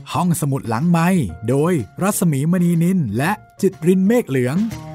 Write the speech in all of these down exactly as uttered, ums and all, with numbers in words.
ห้องสมุดหลังไมค์โดยรัศมีมณีนินและจิตรินเมฆเหลือง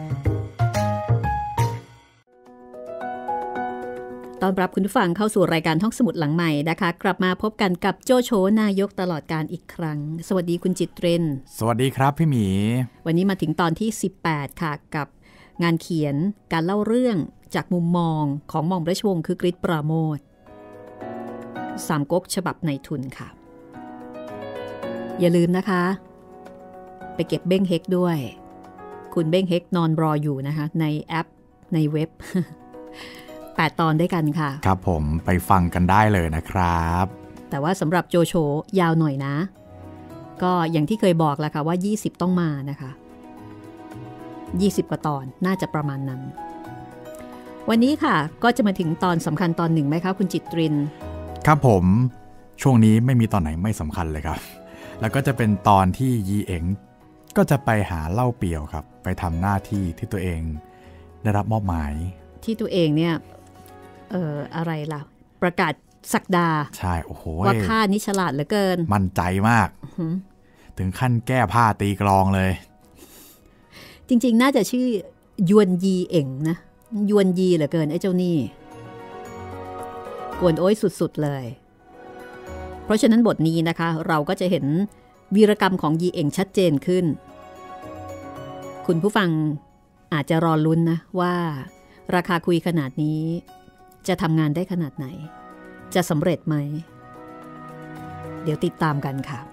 ตอนรับคุณผู้ฟังเข้าสู่รายการห้องสมุดหลังใหม่นะคะกลับมาพบกันกับโจโฉนายกตลอดการอีกครั้งสวัสดีคุณจิตรินสวัสดีครับพี่หมีวันนี้มาถึงตอนที่สิบแปดค่ะกับงานเขียนการเล่าเรื่องจากมุมมองของหม่อมราชวงศ์คึกฤทธิ์ปราโมทย์สามก๊กฉบับในทุนค่ะอย่าลืมนะคะไปเก็บเบ้งเฮกด้วยคุณเบ้งเฮกนอนรออยู่นะคะในแอปในเว็บ แปด ตอนด้วยกันค่ะครับผมไปฟังกันได้เลยนะครับแต่ว่าสำหรับโจโฉยาวหน่อยนะก็อย่างที่เคยบอกแล้วค่ะว่ายี่สิบต้องมานะคะยี่สิบกว่าตอนน่าจะประมาณนั้นวันนี้ค่ะก็จะมาถึงตอนสำคัญตอนหนึ่งไหมคะคุณจิตรินครับผมช่วงนี้ไม่มีตอนไหนไม่สำคัญเลยครับแล้วก็จะเป็นตอนที่ยีเอ๋งก็จะไปหาเล่าเปี่ยวครับไปทำหน้าที่ที่ตัวเองได้รับมอบหมายที่ตัวเองเนี่ยเอ่ออะไรล่ะประกาศศักดาใช่โอ้โหว่าข้านี่ฉลาดเหลือเกินมั่นใจมากถึงขั้นแก้ผ้าตีกลองเลยจริงๆน่าจะชื่อยวนยีเอ๋งนะยวนยีเหลือเกินไอ้เจ้านี่กวนโอ้ยสุดๆเลยเพราะฉะนั้นบทนี้นะคะเราก็จะเห็นวีรกรรมของยีเอ๋งชัดเจนขึ้นคุณผู้ฟังอาจจะรอลุ้นนะว่าราคาคุยขนาดนี้จะทำงานได้ขนาดไหนจะสำเร็จไหมเดี๋ยวติดตามกันค่ะ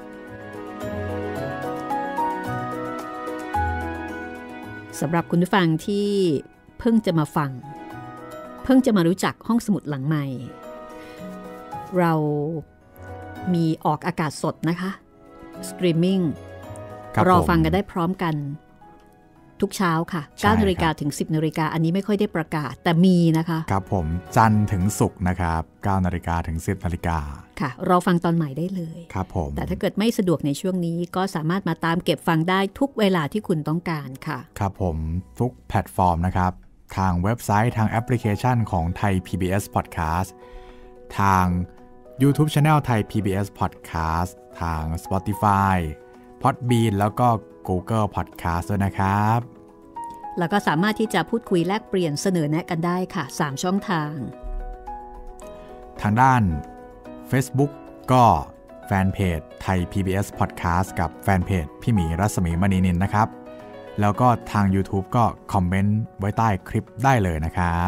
สำหรับคุณผู้ฟังที่เพิ่งจะมาฟังเพิ่งจะมารู้จักห้องสมุดหลังใหม่เรามีออกอากาศสดนะคะสตรีมมิ่งรอฟังกันได้พร้อมกันทุกเช้าค่ะ เก้านาฬิกาถึง สิบนาฬิกาอันนี้ไม่ค่อยได้ประกาศแต่มีนะคะครับผมจันทร์ถึงศุกร์นะครับ เก้านาฬิกาถึง สิบนาฬิกาค่ะรอฟังตอนใหม่ได้เลยครับผมแต่ถ้าเกิดไม่สะดวกในช่วงนี้ก็สามารถมาตามเก็บฟังได้ทุกเวลาที่คุณต้องการค่ะครับผมทุกแพลตฟอร์มนะครับทางเว็บไซต์ทางแอปพลิเคชันของไทย พี บี เอส Podcast ทาง YouTube Channel ไทย พี บี เอส Podcast ทาง Spotify Podbean แล้วก็ Google Podcast ด้วยนะครับแล้วก็สามารถที่จะพูดคุยแลกเปลี่ยนเสนอแนะกันได้ค่ะสามช่องทางทางด้าน Facebook ก็แฟนเพจไทย พี บี เอส Podcast กับแฟนเพจพี่หมีรัศมีมณีนินนะครับแล้วก็ทาง YouTube ก็คอมเมนต์ไว้ใต้คลิปได้เลยนะครับ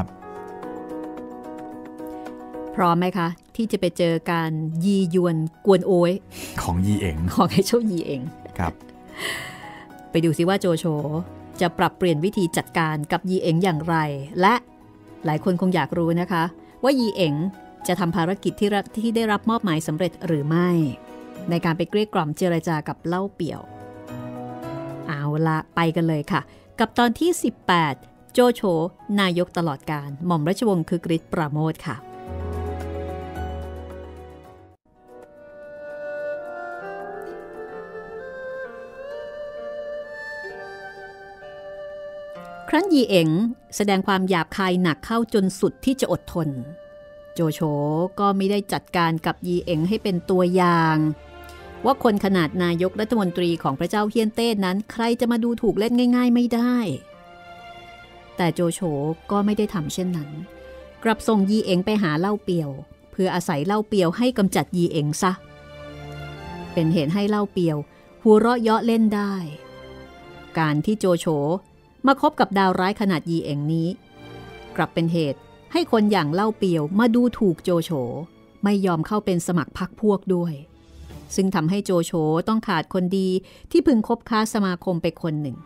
พร้อมไหมคะที่จะไปเจอการยียวนกวนโอยของยีเอ๋งของไอ้เจ้ายีเอ๋งครับไปดูซิว่าโจโฉจะปรับเปลี่ยนวิธีจัดการกับยีเอ๋งอย่างไรและหลายคนคงอยากรู้นะคะว่ายีเอ๋งจะทำภารกิจที่ที่ได้รับมอบหมายสำเร็จหรือไม่ในการไปเกลี้ยกล่อมเจรจากับเล่าเปี่ยวเอาละไปกันเลยค่ะกับตอนที่สิบแปดโจโฉนายกตลอดกาลหม่อมราชวงศ์คึกฤทธิ์ปราโมทย์ค่ะครั้นยีเอ๋งแสดงความหยาบคายหนักเข้าจนสุดที่จะอดทนโจโฉก็ไม่ได้จัดการกับยีเอ๋งให้เป็นตัวอย่างว่าคนขนาดนายกรัฐมนตรีของพระเจ้าเฮียนเต้นั้นใครจะมาดูถูกเล่นง่ายๆไม่ได้แต่โจโฉก็ไม่ได้ทำเช่นนั้นกลับส่งยีเอ๋งไปหาเล่าเปี่ยวเพื่ออาศัยเล่าเปี่ยวให้กำจัดยีเอ๋งซะเป็นเหตุให้เล่าเปี่ยวหัวเราะเยาะเล่นได้การที่โจโฉมาคบกับดาวร้ายขนาดยีเอ๋งนี้กลับเป็นเหตุให้คนอย่างเล่าเปียวมาดูถูกโจโฉไม่ยอมเข้าเป็นสมัครพรรคพวกด้วยซึ่งทำให้โจโฉต้องขาดคนดีที่พึงคบค้าสมาคมไปคนหนึ่ง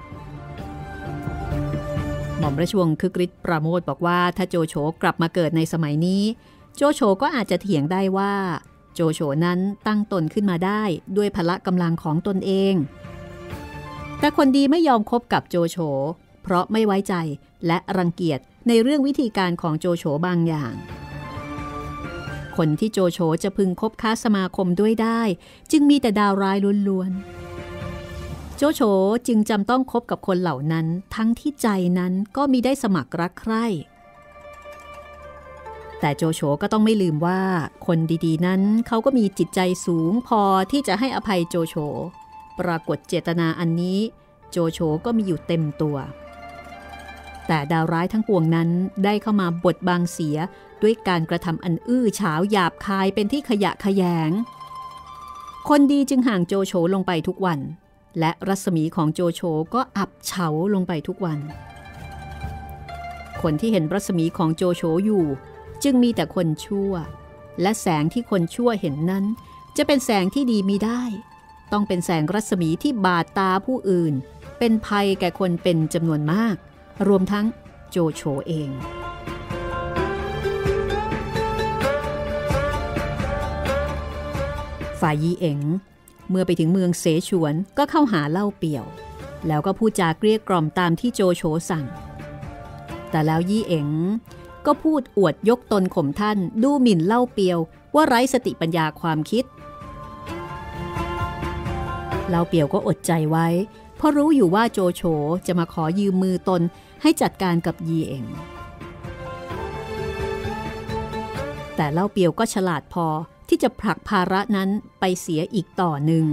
หม่อมราชวงศ์คึกฤทธิ์ปราโมทย์บอกว่าถ้าโจโฉกลับมาเกิดในสมัยนี้โจโฉก็อาจจะเถียงได้ว่าโจโฉนั้นตั้งตนขึ้นมาได้ด้วยพละกำลังของตนเองแต่คนดีไม่ยอมคบกับโจโฉเพราะไม่ไว้ใจและรังเกียจในเรื่องวิธีการของโจโฉบางอย่างคนที่โจโฉจะพึงคบค้าสมาคมด้วยได้จึงมีแต่ดาวร้ายล้วนๆโจโฉจึงจำต้องคบกับคนเหล่านั้นทั้งที่ใจนั้นก็มีได้สมัครรักใคร่แต่โจโฉก็ต้องไม่ลืมว่าคนดีๆนั้นเขาก็มีจิตใจสูงพอที่จะให้อภัยโจโฉปรากฏเจตนาอันนี้โจโฉก็มีอยู่เต็มตัวแต่ดาวร้ายทั้งปวงนั้นได้เข้ามาบดบังเสียด้วยการกระทำอันอื้อฉาวหยาบคายเป็นที่ขยะแขยงคนดีจึงห่างโจโฉลงไปทุกวันและรัศมีของโจโฉก็อับเฉาลงไปทุกวันคนที่เห็นรัศมีของโจโฉอยู่จึงมีแต่คนชั่วและแสงที่คนชั่วเห็นนั้นจะเป็นแสงที่ดีมิได้ต้องเป็นแสงรัศมีที่บาดตาผู้อื่นเป็นภัยแก่คนเป็นจำนวนมากรวมทั้งโจโฉเองฝ่ายยีเอ๋งเมื่อไปถึงเมืองเสฉวนก็เข้าหาเล่าเปี่ยวแล้วก็พูดจาเกลี้ยกล่อมตามที่โจโฉสั่งแต่แล้วยี่เอ๋งก็พูดอวดยกตนข่มท่านดูหมิ่นเล่าเปียวว่าไร้สติปัญญาความคิดเล่าเปียวก็อดใจไว้เพราะรู้อยู่ว่าโจโฉจะมาขอยืมมือตนให้จัดการกับยีเอ๋งแต่เล่าเปียวก็ฉลาดพอที่จะผลักภาระนั้นไปเสียอีกต่อหนึ่ง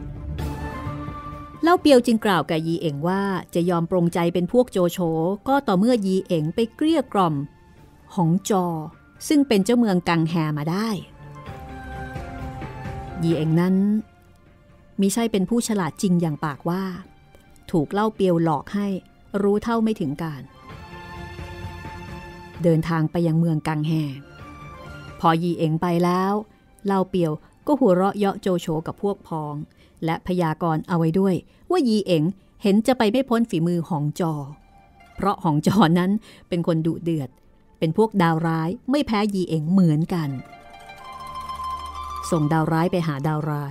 เล่าเปียวจึงกล่าวกับยีเอ๋งว่าจะยอมปรงใจเป็นพวกโจโฉก็ต่อเมื่อยีเอ๋งไปเกลี้ยกล่อมหงจอซึ่งเป็นเจ้าเมืองกังแฮมาได้ยีเอ๋งนั้นมิใช่เป็นผู้ฉลาดจริงอย่างปากว่าถูกเล่าเปียวหลอกให้รู้เท่าไม่ถึงการเดินทางไปยังเมืองกังแฮพอยีเอ๋งไปแล้วเล่าเปียวก็หัวเราะเยาะโจโฉกับพวกพ้องและพยากรณ์เอาไว้ด้วยว่ายีเอ๋งเห็นจะไปไม่พ้นฝีมือหงจอเพราะหงจอนั้นเป็นคนดุเดือดเป็นพวกดาวร้ายไม่แพ้ยีเอ๋งเหมือนกันส่งดาวร้ายไปหาดาวร้าย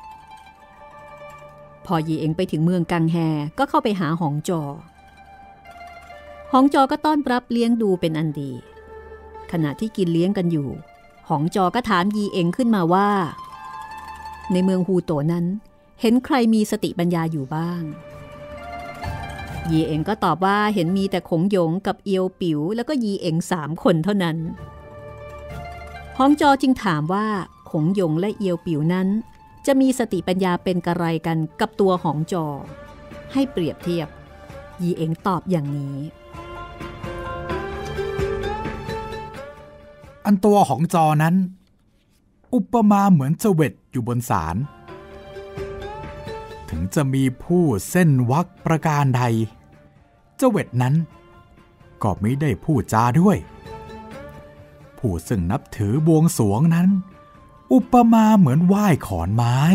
พอยีเอ๋งไปถึงเมืองกังแฮก็เข้าไปหาหงจอหงจอก็ต้อนรับเลี้ยงดูเป็นอันดีขณะที่กินเลี้ยงกันอยู่หงจอก็ถามยีเอ๋งขึ้นมาว่าในเมืองฮูโตนั้นเห็นใครมีสติปัญญาอยู่บ้างยีเอ๋งก็ตอบว่าเห็นมีแต่ขงหยงกับเอียวปิ๋วแล้วก็ยีเอ๋งสามคนเท่านั้นหงจอจึงถามว่าขงหยงและเอียวปิ๋วนั้นจะมีสติปัญญาเป็นกระไรกันกับตัวหงจอให้เปรียบเทียบยีเอ๋งตอบอย่างนี้อันตัวของจอนั้นอุปมาเหมือนเจวิตอยู่บนศาลถึงจะมีผู้เส้นวรรคประการใดเจวิตนั้นก็ไม่ได้พูดจาด้วยผู้ซึ่งนับถือบวงสรวงนั้นอุปมาเหมือนไหว้ขอนไม้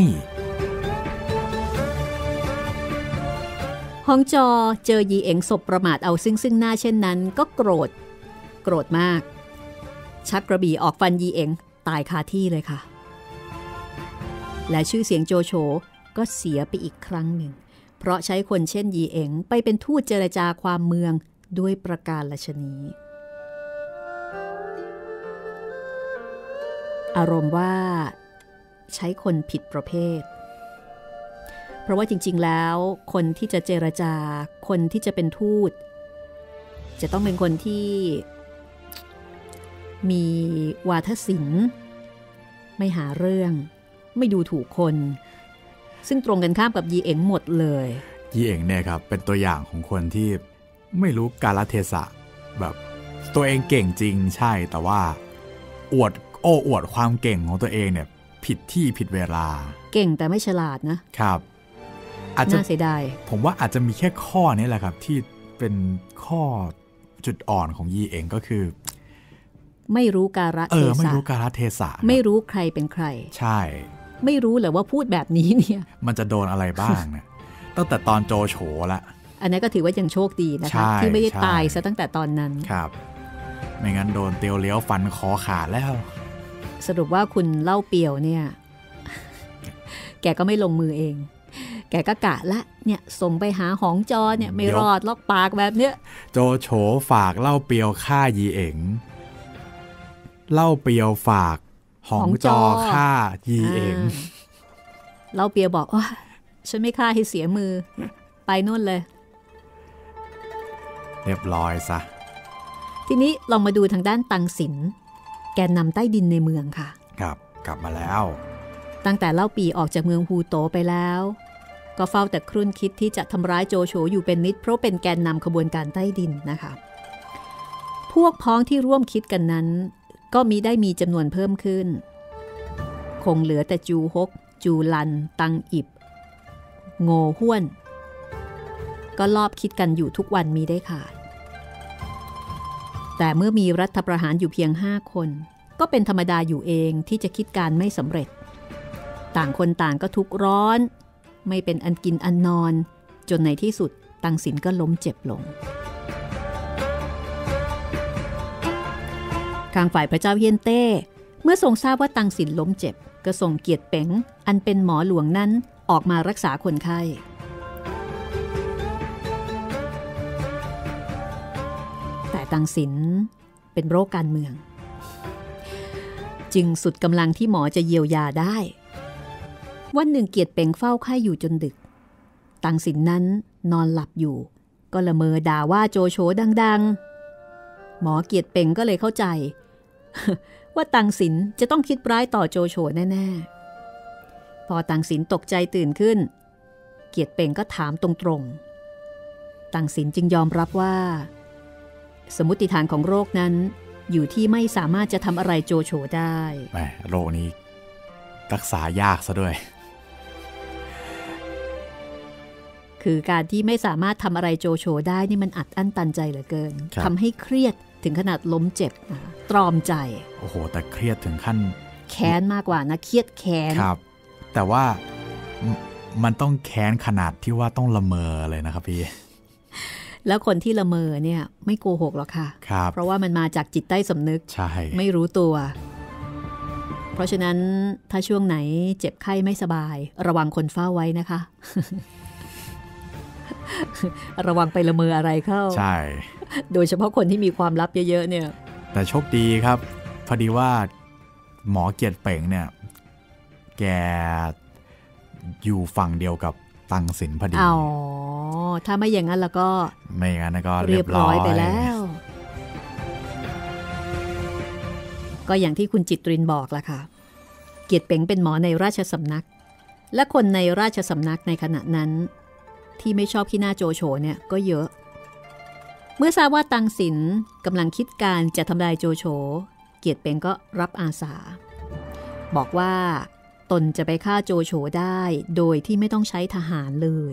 หงจอเจอยีเอ๋งสบประมาทเอาซึ่งซึ่งหน้าเช่นนั้นก็โกรธโกรธมากชักกระบี่ออกฟันยีเอ๋งตายคาที่เลยค่ะและชื่อเสียงโจโฉก็เสียไปอีกครั้งหนึ่งเพราะใช้คนเช่นยีเอ๋งไปเป็นทูตเจรจาความเมืองด้วยประการฉะนี้อารมณ์ว่าใช้คนผิดประเภทเพราะว่าจริงๆแล้วคนที่จะเจรจาคนที่จะเป็นทูตจะต้องเป็นคนที่มีวาทศิลป์ไม่หาเรื่องไม่ดูถูกคนซึ่งตรงกันข้ามกับยีเอ๋งหมดเลยยีเอ๋งเนี่ยครับเป็นตัวอย่างของคนที่ไม่รู้กาลเทศะแบบตัวเองเก่งจริงใช่แต่ว่าอวดโอ้อวดความเก่งของตัวเองเนี่ยผิดที่ผิดเวลาเก่งแต่ไม่ฉลาดนะครับอาจจะน่าเสียดายผมว่าอาจจะมีแค่ข้อนี้แหละครับที่เป็นข้อจุดอ่อนของยีเอ๋งก็คือไม่รู้กาลเทศะเออไม่รู้กาลเทศะไม่รู้ใครเป็นใครใช่ไม่รู้เลยว่าพูดแบบนี้เนี่ยมันจะโดนอะไรบ้างเนี่ยตั้งแต่ตอนโจโฉละอันนั้นก็ถือว่ายังโชคดีนะคะที่ไม่ได้ตายซะตั้งแต่ตอนนั้นครับไม่งั้นโดนเตียวเลี้ยวฟันคอขาดแล้วสรุปว่าคุณเล่าเปียวเนี่ยแกก็ไม่ลงมือเองแกก็กะละเนี่ยส่งไปหาหงจอเนี่ยไม่รอดล็อกปากแบบเนี้ยโจโฉฝากเล่าเปียวฆ่ายีเอ๋งเล่าเปียวฝากหงจอฆ่ายีเอ๋งเล่าเปียวบอกว่าฉันไม่ฆ่าให้เสียมือไปนู่นเลยเรียบร้อยซะทีนี้ลองมาดูทางด้านตังสินกนนำใต้ดินในเมืองค่ะครับกลับมาแล้วตั้งแต่เล่าปีออกจากเมืองฮูโตไปแล้วก็เฝ้าแต่ครุ่นคิดที่จะทำร้ายโจโฉอยู่เป็นนิดเพราะเป็นแกนนำขบวนการใต้ดินนะคะพวกพ้องที่ร่วมคิดกันนั้นก็มีได้มีจำนวนเพิ่มขึ้นคงเหลือแต่จูฮกจูลันตังอิบโง่ห้วนก็ลอบคิดกันอยู่ทุกวันมีได้ขาดแต่เมื่อมีรัฐประหารอยู่เพียงห้าคนก็เป็นธรรมดาอยู่เองที่จะคิดการไม่สำเร็จต่างคนต่างก็ทุกข์ร้อนไม่เป็นอันกินอันนอนจนในที่สุดตังสินก็ล้มเจ็บลงข้างฝ่ายพระเจ้าเฮียนเต้เมื่อทรงทราบว่าตังสินล้มเจ็บก็ส่งเกียรติเป๋งอันเป็นหมอหลวงนั้นออกมารักษาคนไข้แต่ตังสินเป็นโรคการเมืองจึงสุดกำลังที่หมอจะเยียวยาได้วันหนึ่งเกียรติเป๋งเฝ้าไข้อยู่จนดึกตังสินนั้นนอนหลับอยู่ก็ละเมอด่าว่าโจโฉดังๆหมอเกียรติเป๋งก็เลยเข้าใจ ว่าตังสินจะต้องคิดร้ายต่อโจโฉแน่ๆพอตังสินตกใจตื่นขึ้นเกียรติเป๋งก็ถามตรงๆตังสินจึงยอมรับว่าสมมุติฐานของโรคนั้นอยู่ที่ไม่สามารถจะทำอะไรโจโฉได้แหมโรคนี้รักษายากซะด้วยคือการที่ไม่สามารถทำอะไรโจโฉได้นี่มันอัดอั้นตันใจเหลือเกินทำให้เครียดถึงขนาดล้มเจ็บตรอมใจโอ้โหแต่เครียดถึงขั้นแค้นมากกว่านะเครียดแค้นครับแต่ว่ามันต้องแค้นขนาดที่ว่าต้องละเมอเลยนะครับพี่แล้วคนที่ละเมอเนี่ยไม่โกหกหรอกค่ะเพราะว่ามันมาจากจิตใต้สำนึกไม่รู้ตัวเพราะฉะนั้นถ้าช่วงไหนเจ็บไข้ไม่สบายระวังคนเฝ้าไว้นะคะ ระวังไปละเมออะไรเข้าใช่โดยเฉพาะคนที่มีความลับเยอะๆเนี่ยแต่โชคดีครับพอดีว่าหมอเกียรติเป๋งเนี่ยแกอยู่ฝั่งเดียวกับตังสินพอดีอ๋อถ้าไม่อย่างนั้นแล้วก็ไม่อย่างนั้นก็เรียบร้อยไปแล้วก็อย่างที่คุณจิตรินบอกล่ะค่ะเกียรติเป๋งเป็นหมอในราชสำนักและคนในราชสำนักในขณะนั้นที่ไม่ชอบขี้หน้าโจโฉเนี่ยก็เยอะเมื่อทราบว่าตังสินกำลังคิดการจะทำลายโจโฉเกียรติเป๋งก็รับอาสาบอกว่าตนจะไปฆ่าโจโฉได้โดยที่ไม่ต้องใช้ทหารเลย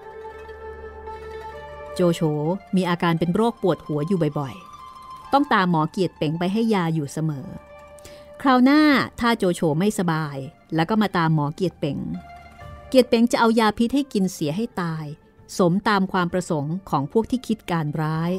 โจโฉมีอาการเป็นโรคปวดหัวอยู่บ่อยๆต้องตามหมอเกียรติเป๋งไปให้ยาอยู่เสมอคราวหน้าถ้าโจโฉไม่สบายแล้วก็มาตามหมอเกียรติเป๋งเกียรติเป๋งจะเอายาพิษให้กินเสียให้ตายสมตามความประสงค์ของพวกที่คิดการร้าย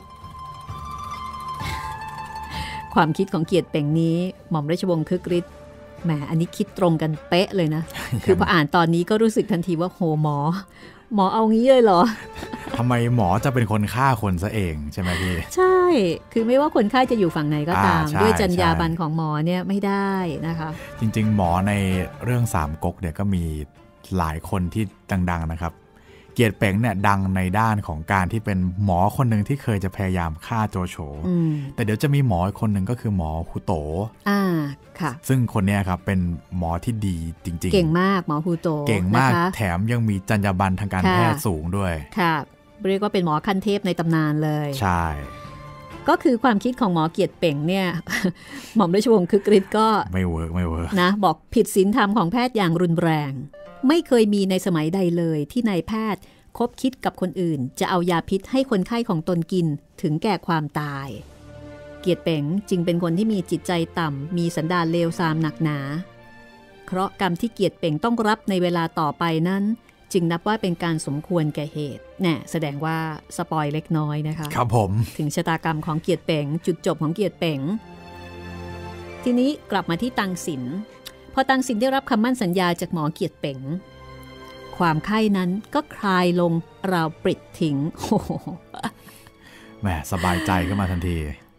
ความคิดของเกียรติเป๋งนี้หม่อมราชวงศ์คึกฤทธิ์แหมอันนี้คิดตรงกันเป๊ะเลยนะ คือพออ่านตอนนี้ก็รู้สึกทันทีว่าโหหมอหมอเอางี้เลยเหรอทำไมหมอจะเป็นคนฆ่าคนซะเองใช่ไหมพี่ใช่คือไม่ว่าคนไข้จะอยู่ฝั่งไหนก็ตามด้วยจรรยาบรรณของหมอเนี่ยไม่ได้นะคะจริงๆหมอในเรื่องสามก๊กเนี่ยก็มีหลายคนที่ดังๆนะครับเกียรติเป๋งเนี่ยดังในด้านของการที่เป็นหมอคนหนึ่งที่เคยจะพยายามฆ่าโจโฉแต่เดี๋ยวจะมีหมออีกคนหนึ่งก็คือหมอฮูโตอ่าค่ะซึ่งคนนี้ครับเป็นหมอที่ดีจริงๆเก่งมากหมอฮูโตเก่งมากแถมยังมีจรรยาบรรณทางการแพทย์สูงด้วยค่ะเรียกว่าเป็นหมอขั้นเทพในตำนานเลยใช่ก็คือความคิดของหมอเกียรติเป๋งเนี่ยหม่อมราชวงศ์คึกฤทธิ์ก็ไม่เวิร์กไม่เวิร์กนะบอกผิดศีลธรรมของแพทย์อย่างรุนแรงไม่เคยมีในสมัยใดเลยที่นายแพทย์คบคิดกับคนอื่นจะเอายาพิษให้คนไข้ของตนกินถึงแก่ความตายเกียรติเป๋งจึงเป็นคนที่มีจิตใจต่ำมีสันดานเลวทรามหนักหนาเคราะห์กรรมที่เกียรติเป๋งต้องรับในเวลาต่อไปนั้นจึงนับว่าเป็นการสมควรแก่เหตุแน่แสดงว่าสปอยเล็กน้อยนะคะครับผมถึงชะตากรรมของเกียรติเป๋งจุดจบของเกียรติเป๋งทีนี้กลับมาที่ตังสินพอตังสินได้รับคำมั่นสัญญาจากหมอเกียรติเป๋งความไข้นั้นก็คลายลงราวปลิดทิ้งแหมสบายใจขึ้นมาทันที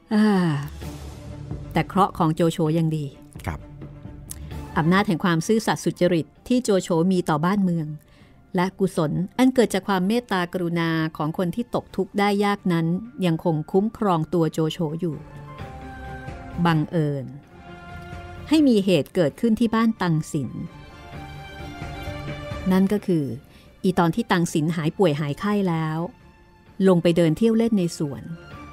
แต่เคราะห์ของโจโฉยังดีครับอำนาจแห่งความซื่อสัตย์สุจริตที่โจโฉมีต่อบ้านเมืองและกุศลอันเกิดจากความเมตตากรุณาของคนที่ตกทุกข์ได้ยากนั้นยังคงคุ้มครองตัวโจโฉอยู่บังเอิญให้มีเหตุเกิดขึ้นที่บ้านตังสินนั่นก็คืออีตอนที่ตังสินหายป่วยหายไข้แล้วลงไปเดินเที่ยวเล่นในสวน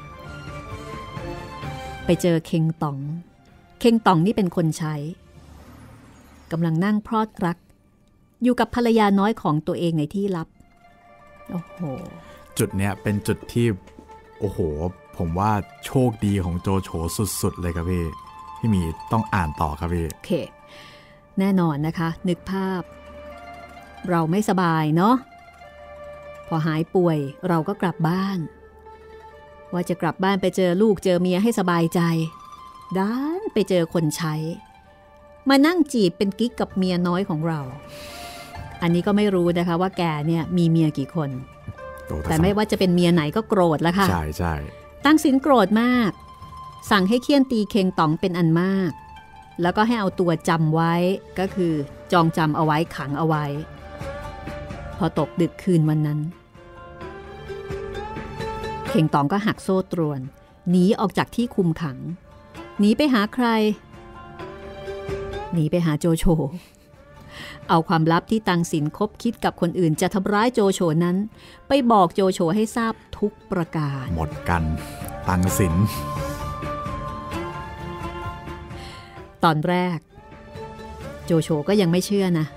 ไปเจอเคงต๋องเคงต๋องนี่เป็นคนใช้กำลังนั่งพรอดรักอยู่กับภรรยาน้อยของตัวเองในที่ลับโอ้โหจุดเนี้ยเป็นจุดที่โอ้โหผมว่าโชคดีของโจโฉสุดๆเลยครับพี่พี่มีต้องอ่านต่อครับพี่โอเคแน่นอนนะคะนึกภาพเราไม่สบายเนาะพอหายป่วยเราก็กลับบ้านว่าจะกลับบ้านไปเจอลูกเจอเมียให้สบายใจด้านไปเจอคนใช้มานั่งจีบเป็นกิ๊กกับเมียน้อยของเราอันนี้ก็ไม่รู้นะคะว่าแกเนี่ยมีเมียกี่คนแต่ไม่ว่าจะเป็นเมียไหนก็โกรธแล้วค่ะใช่ใช่ตั้งสินโกรธมากสั่งให้เคี่ยนตีเคงต๋องเป็นอันมากแล้วก็ให้เอาตัวจำไว้ก็คือจองจำเอาไว้ขังเอาไว้พอตกดึกคืนวันนั้นเคงต๋องก็หักโซ่ตรวนหนีออกจากที่คุมขังหนีไปหาใครหนีไปหาโจโฉเอาความลับที่ตังสินคบคิดกับคนอื่นจะทำร้ายโจโฉนั้นไปบอกโจโฉให้ทราบทุกประการหมดกันตังสินตอนแรกโจโฉก็ยังไม่เชื่อนะ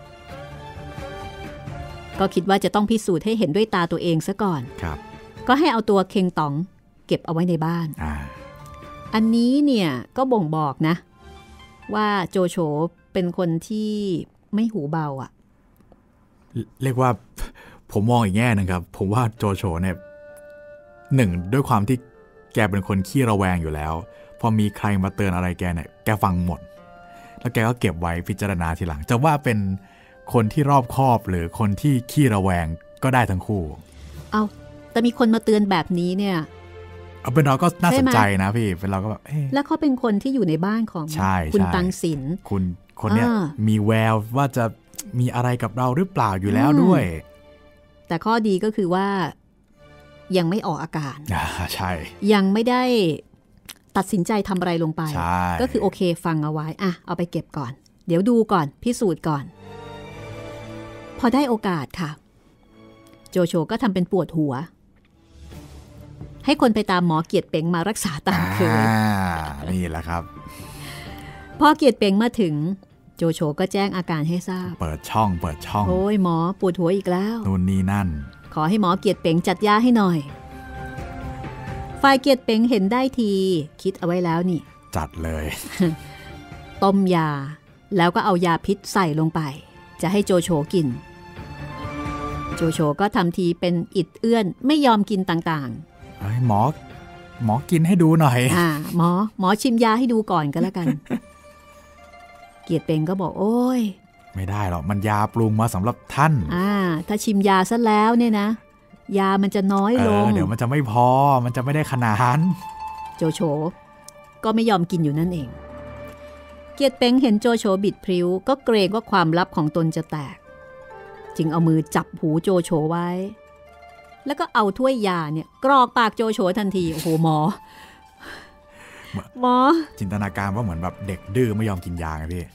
ก็คิดว่าจะต้องพิสูจน์ให้เห็นด้วยตาตัวเองซะก่อนครับก็ให้เอาตัวเคงต๋องเก็บเอาไว้ในบ้านอ, อันนี้เนี่ยก็บ่งบอกนะว่าโจโฉเป็นคนที่ไม่หูเบาอ่ะเรียกว่าผมมองอีกแง่นึงครับผมว่าโจโฉเนี่ยหนึ่งด้วยความที่แกเป็นคนขี้ระแวงอยู่แล้วพอมีใครมาเตือนอะไรแกเนี่ยแกฟังหมดแล้วแกก็เก็บไว้พิจารณาทีหลังจะว่าเป็นคนที่รอบคอบหรือคนที่ขี้ระแวงก็ได้ทั้งคู่เอาแต่มีคนมาเตือนแบบนี้เนี่ยเอาเป็นเราก็น่าสนใจนะพี่เป็นเราก็แบบแล้วเขาเป็นคนที่อยู่ในบ้านของคุณตังสินคุณคนเนี้ยมีแววว่าจะมีอะไรกับเราหรือเปล่าอยู่แล้วด้วยแต่ข้อดีก็คือว่ายังไม่ออกอาการใช่ยังไม่ได้ตัดสินใจทำอะไรลงไปก็คือโอเคฟังเอาไว้อ่ะเอาไปเก็บก่อนเดี๋ยวดูก่อนพิสูจน์ก่อนพอได้โอกาสค่ะโจโฉก็ทำเป็นปวดหัวให้คนไปตามหมอเกียรติเป๋งมารักษาตามเคยนี่แหละครับพอเกียรติเป๋งมาถึงโจโฉก็แจ้งอาการให้ทราบเปิดช่องเปิดช่องโอ้ยหมอปวดหัวอีกแล้วนู่นนี่นั่นขอให้หมอเกียรติเป๋งจัดยาให้หน่อยฝ่ายเกียรติเป๋งเห็นได้ทีคิดเอาไว้แล้วนี่จัดเลยต้มยาแล้วก็เอายาพิษใส่ลงไปจะให้โจโฉกินโจโฉก็ทำทีเป็นอิดเอื้อนไม่ยอมกินต่างๆเฮ้ยหมอหมอกินให้ดูหน่อยอ่าหมอหมอชิมยาให้ดูก่อนก็แล้วกัน เกียรติเป๋งก็บอกโอ้ยไม่ได้หรอกมันยาปรุงมาสำหรับท่านอ่าถ้าชิมยาซะแล้วเนี่ยนะยามันจะน้อยลงเ, เดี๋ยวมันจะไม่พอมันจะไม่ได้ขนาดโจโฉก็ไม่ยอมกินอยู่นั่นเองเกียรติเป๋งเห็นโจโฉบิดพริ้วก็เกรงว่าความลับของตนจะแตกจึงเอามือจับหูโจโฉไว้แล้วก็เอาถ้วยยาเนี่ยกรอกปากโจโฉทันทีโอ้โหหมอหมอจินตนาการว่าเหมือนแบบเด็กดื้อไม่ยอมกินยาไงพี่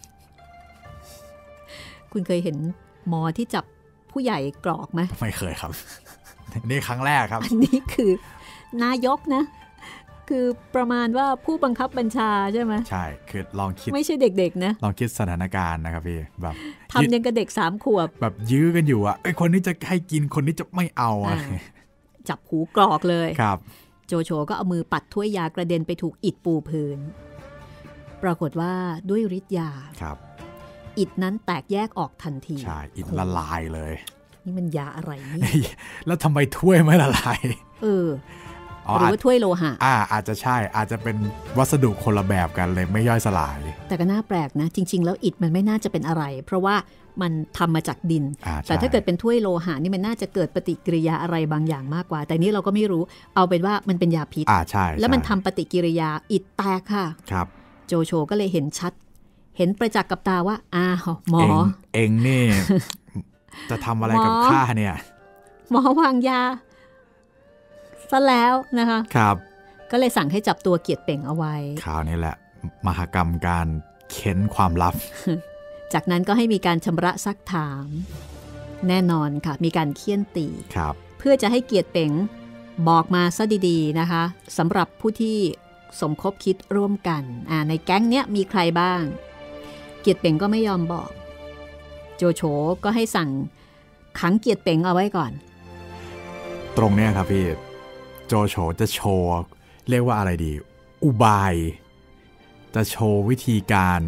คุณเคยเห็นหมอที่จับผู้ใหญ่กรอกไหมไม่เคยครับนี่ครั้งแรกครับอันนี้คือนายกนะคือประมาณว่าผู้บังคับบัญชาใช่ไหมใช่คือลองคิดไม่ใช่เด็กๆนะลองคิดสถานการณ์นะครับพี่แบบทำยังกับเด็กสามขวบแบบยื้อกันอยู่อ่ะไอ้คนนี้จะให้กินคนนี้จะไม่เอาอ่ะจับหูกรอกเลยครับโจโฉก็เอามือปัดถ้วยยากระเด็นไปถูกอิฐปูพื้นปรากฏว่าด้วยฤทธิ์ยาครับอิฐนั้นแตกแยกออกทันทีใช่อิฐละลายเลยนี่มันยาอะไรนี่แล้วทำไมถ้วยไม่ละลายเออหรือว่าถ้วยโลหะอ่าอาจจะใช่อาจจะเป็นวัสดุคนละแบบกันเลยไม่ย่อยสลายแต่ก็น่าแปลกนะจริงๆแล้วอิฐมันไม่น่าจะเป็นอะไรเพราะว่ามันทำมาจากดินแต่ถ้าเกิดเป็นถ้วยโลหะนี่มันน่าจะเกิดปฏิกิริยาอะไรบางอย่างมากกว่าแต่นี้เราก็ไม่รู้เอาเป็นว่ามันเป็นยาพิษอ่าใช่แล้วมันทำปฏิกิริยาอิฐแตกค่ะครับโจโฉก็เลยเห็นชัดเห็นประจักษ์กับตาว่าอ้าวหมอเองนี่ จะทำอะไรกับข้าเนี่ยหมอวางยาซะแล้วนะคะครับก็เลยสั่งให้จับตัวเกียรติเป๋งเอาไว้คราวนี้แหละมหกรรมการเค้นความลับจากนั้นก็ให้มีการชำระซักถามแน่นอนค่ะมีการเคี่ยนตีเพื่อจะให้เกียรติเป๋งบอกมาซะดีๆนะคะสำหรับผู้ที่สมคบคิดร่วมกันในแก๊งเนี้ยมีใครบ้างเกียรติเป๋งก็ไม่ยอมบอกโจโฉก็ให้สั่งขังเกียรติเป๋งเอาไว้ก่อนตรงเนี้ยครับพี่โจโฉจะโชว์เรียกว่าอะไรดีอุบายจะโชว์วิธีการ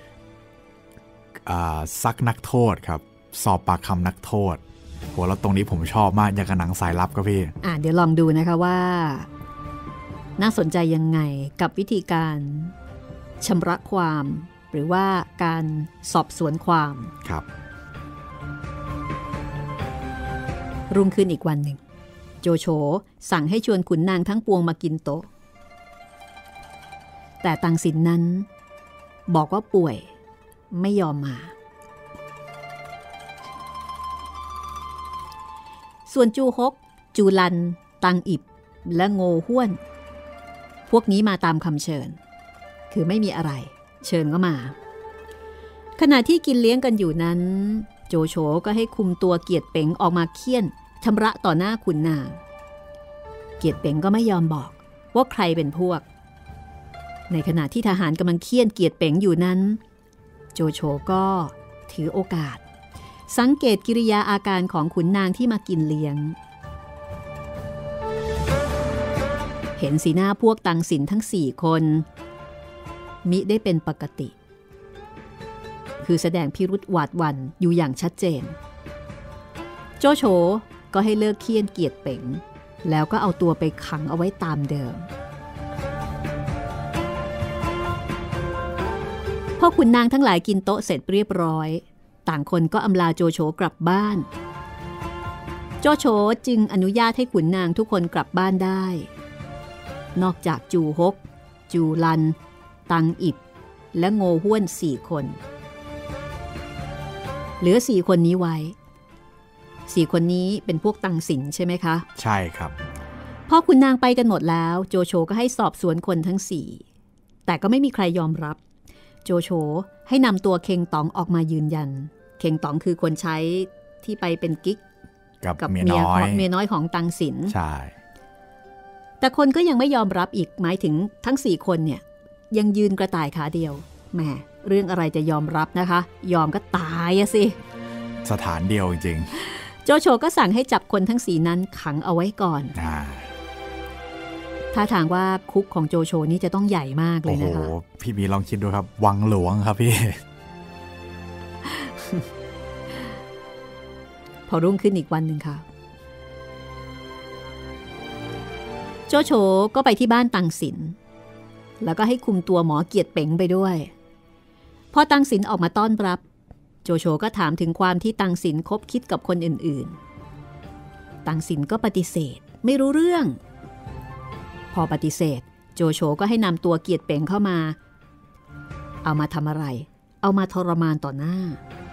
ซักนักโทษครับสอบปากคำนักโทษโหแล้วตรงนี้ผมชอบมากอย่างกับหนังสายลับครับพี่อ่ะเดี๋ยวลองดูนะคะว่าน่าสนใจยังไงกับวิธีการชำระความหรือว่าการสอบสวนความครับรุ่งขึ้นอีกวันหนึ่งโจโฉสั่งให้ชวนขุนนางทั้งปวงมากินโต๊ะแต่ตังสินนั้นบอกว่าป่วยไม่ยอมมาส่วนจูฮกจูลันตังอิบและโงห้วนพวกนี้มาตามคำเชิญคือไม่มีอะไรเชิญก็มาขณะที่กินเลี้ยงกันอยู่นั้นโจโฉก็ให้คุมตัวเกียรติเป๋งออกมาเคี่ยนชำระต่อหน้าขุนนางเกียรติเป๋งก็ไม่ยอมบอกว่าใครเป็นพวกในขณะที่ทหารกำลังเคี่ยนเกียรติเป๋งอยู่นั้นโจโฉก็ถือโอกาสสังเกตกิริยาอาการของขุนนางที่มากินเลี้ยงเห็นสีหน้าพวกตังสินทั้งสี่คนมิได้เป็นปกติคือแสดงพิรุธหวาดหวั่นอยู่อย่างชัดเจนโจโฉก็ให้เลิกเคี่ยนเกียรติเป๋งแล้วก็เอาตัวไปขังเอาไว้ตามเดิมพอขุนนางทั้งหลายกินโต๊ะเสร็จเรียบร้อยต่างคนก็อำลาโจโฉกลับบ้านโจโฉจึงอนุญาตให้ขุนนางทุกคนกลับบ้านได้นอกจากจูฮกจูลันตังอิบและโงห้วนสี่คนเหลือสี่คนนี้ไว้สี่คนนี้เป็นพวกตังสินใช่ไหมคะใช่ครับพอขุนนางไปกันหมดแล้วโจโฉก็ให้สอบสวนคนทั้งสี่แต่ก็ไม่มีใครยอมรับโจโฉให้นำตัวเคงต๋องออกมายืนยันเคงต๋องคือคนใช้ที่ไปเป็นกิ๊กกับ, กับเมียน้อยเมียน้อยของตังสินใช่แต่คนก็ยังไม่ยอมรับอีกหมายถึงทั้งสี่คนเนี่ยยังยืนกระต่ายขาเดียวแหมเรื่องอะไรจะยอมรับนะคะยอมก็ตายอะสิสถานเดียวจริงโจโฉก็สั่งให้จับคนทั้งสี่นั้นขังเอาไว้ก่อนท่าทางว่าคุกของโจโฉนี่จะต้องใหญ่มากเลยนะคะโอ้โหพี่มีลองคิดดูครับวังหลวงครับพี่พอรุ่งขึ้นอีกวันหนึ่งค่ะโจโฉก็ไปที่บ้านตังสินแล้วก็ให้คุมตัวหมอเกียรติเป๋งไปด้วยพอตังสินออกมาต้อนรับโจโฉก็ถามถึงความที่ตังสินคบคิดกับคนอื่นๆตังสินก็ปฏิเสธไม่รู้เรื่องพอปฏิเสธโจโฉก็ให้นำตัวเกียรติเป๋งเข้ามาเอามาทำอะไรเอามาทรมานต่อหน้า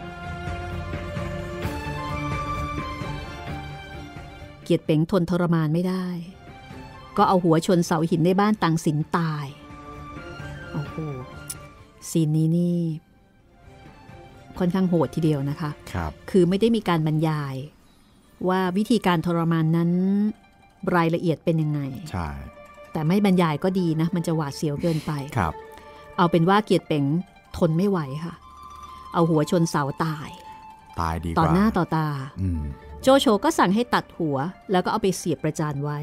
เกียรติเป๋งทนทรมานไม่ได้ก็เอาหัวชนเสาหินในบ้านตังสินตายโอ้โหซีนนี้นี่ค่อนข้างโหดทีเดียวนะคะครับคือไม่ได้มีการบรรยายว่าวิธีการทรมานนั้นรายละเอียดเป็นยังไงใช่แต่ไม่บรรยายก็ดีนะมันจะหวาดเสียวเกินไปครับเอาเป็นว่าเกียรติเป๋งทนไม่ไหวค่ะเอาหัวชนเสาตายตายดีกว่าต่อหน้าต่อตามโจโฉก็สั่งให้ตัดหัวแล้วก็เอาไปเสียบประจานไว้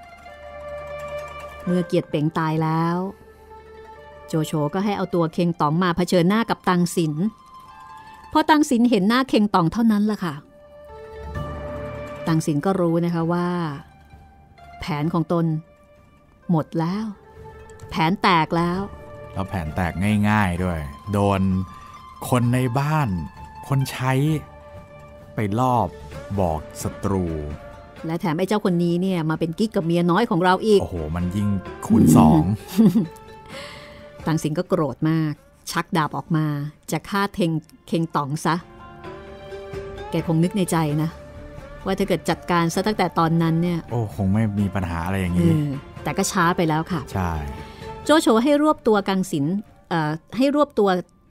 เมื่อเกียรติเป๋งตายแล้วโจโฉก็ให้เอาตัวเคงต๋องมาเผชิญหน้ากับตังสินพอตังสินเห็นหน้าเคงต๋องเท่านั้นล่ะค่ะตังสินก็รู้นะคะว่าแผนของตนหมดแล้วแผนแตกแล้วแล้วแผนแตกง่ายๆด้วยโดนคนในบ้านคนใช้ไปลอบบอกศัตรูและแถมไอ้เจ้าคนนี้เนี่ยมาเป็นกิ๊กกับเมียน้อยของเราอีกโอ้โหมันยิ่งคูณสองตังสินก็โกรธมากชักดาบออกมาจะฆ่าเทงเคงต๋องซะแกคงนึกในใจนะว่าถ้าเกิดจัดการซะตั้งแต่ตอนนั้นเนี่ยโอ้คงไม่มีปัญหาอะไรอย่างนี้แต่ก็ช้าไปแล้วค่ะใช่โจโฉให้รวบตัวกังสินเอ่อให้รวบตัว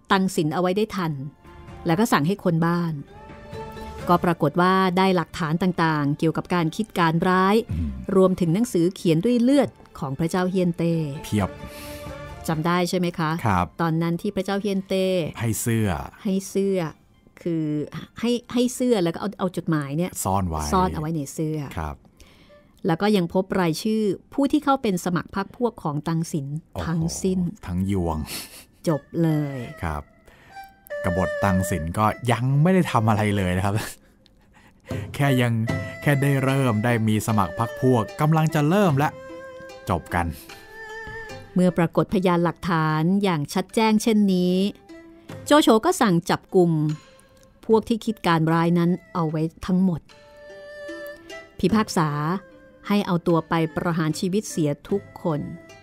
ตังสินเอาไว้ได้ทันแล้วก็สั่งให้คนบ้านก็ปรากฏว่าได้หลักฐานต่างๆเกี่ยวกับการคิดการร้ายรวมถึงหนังสือเขียนด้วยเลือดของพระเจ้าเฮียนเต้เพียบจำได้ใช่ไหมคะครับตอนนั้นที่พระเจ้าเฮียนเต้ให้เสื้อให้เสื้อคือให้ให้เสื้อแล้วก็เอาเอาจดหมายเนี่ยซ่อนไว้ซ่อนเอาไว้ในเสื้อครับแล้วก็ยังพบรายชื่อผู้ที่เข้าเป็นสมัครพรรคพวกของตังสินทั้งสิ้นทั้งยวงจบเลยครับกบฏตังสินก็ยังไม่ได้ทำอะไรเลยนะครับ แค่ยังแค่ได้เริ่มได้มีสมัครพรรคพวกกำลังจะเริ่มและจบกันเมื่อปรากฏพยานหลักฐานอย่างชัดแจ้งเช่นนี้โจโฉก็สั่งจับกุมพวกที่คิดการร้ายนั้นเอาไว้ทั้งหมดพิพากษาให้เอาตัวไปประหารชีวิตเสียทุกคน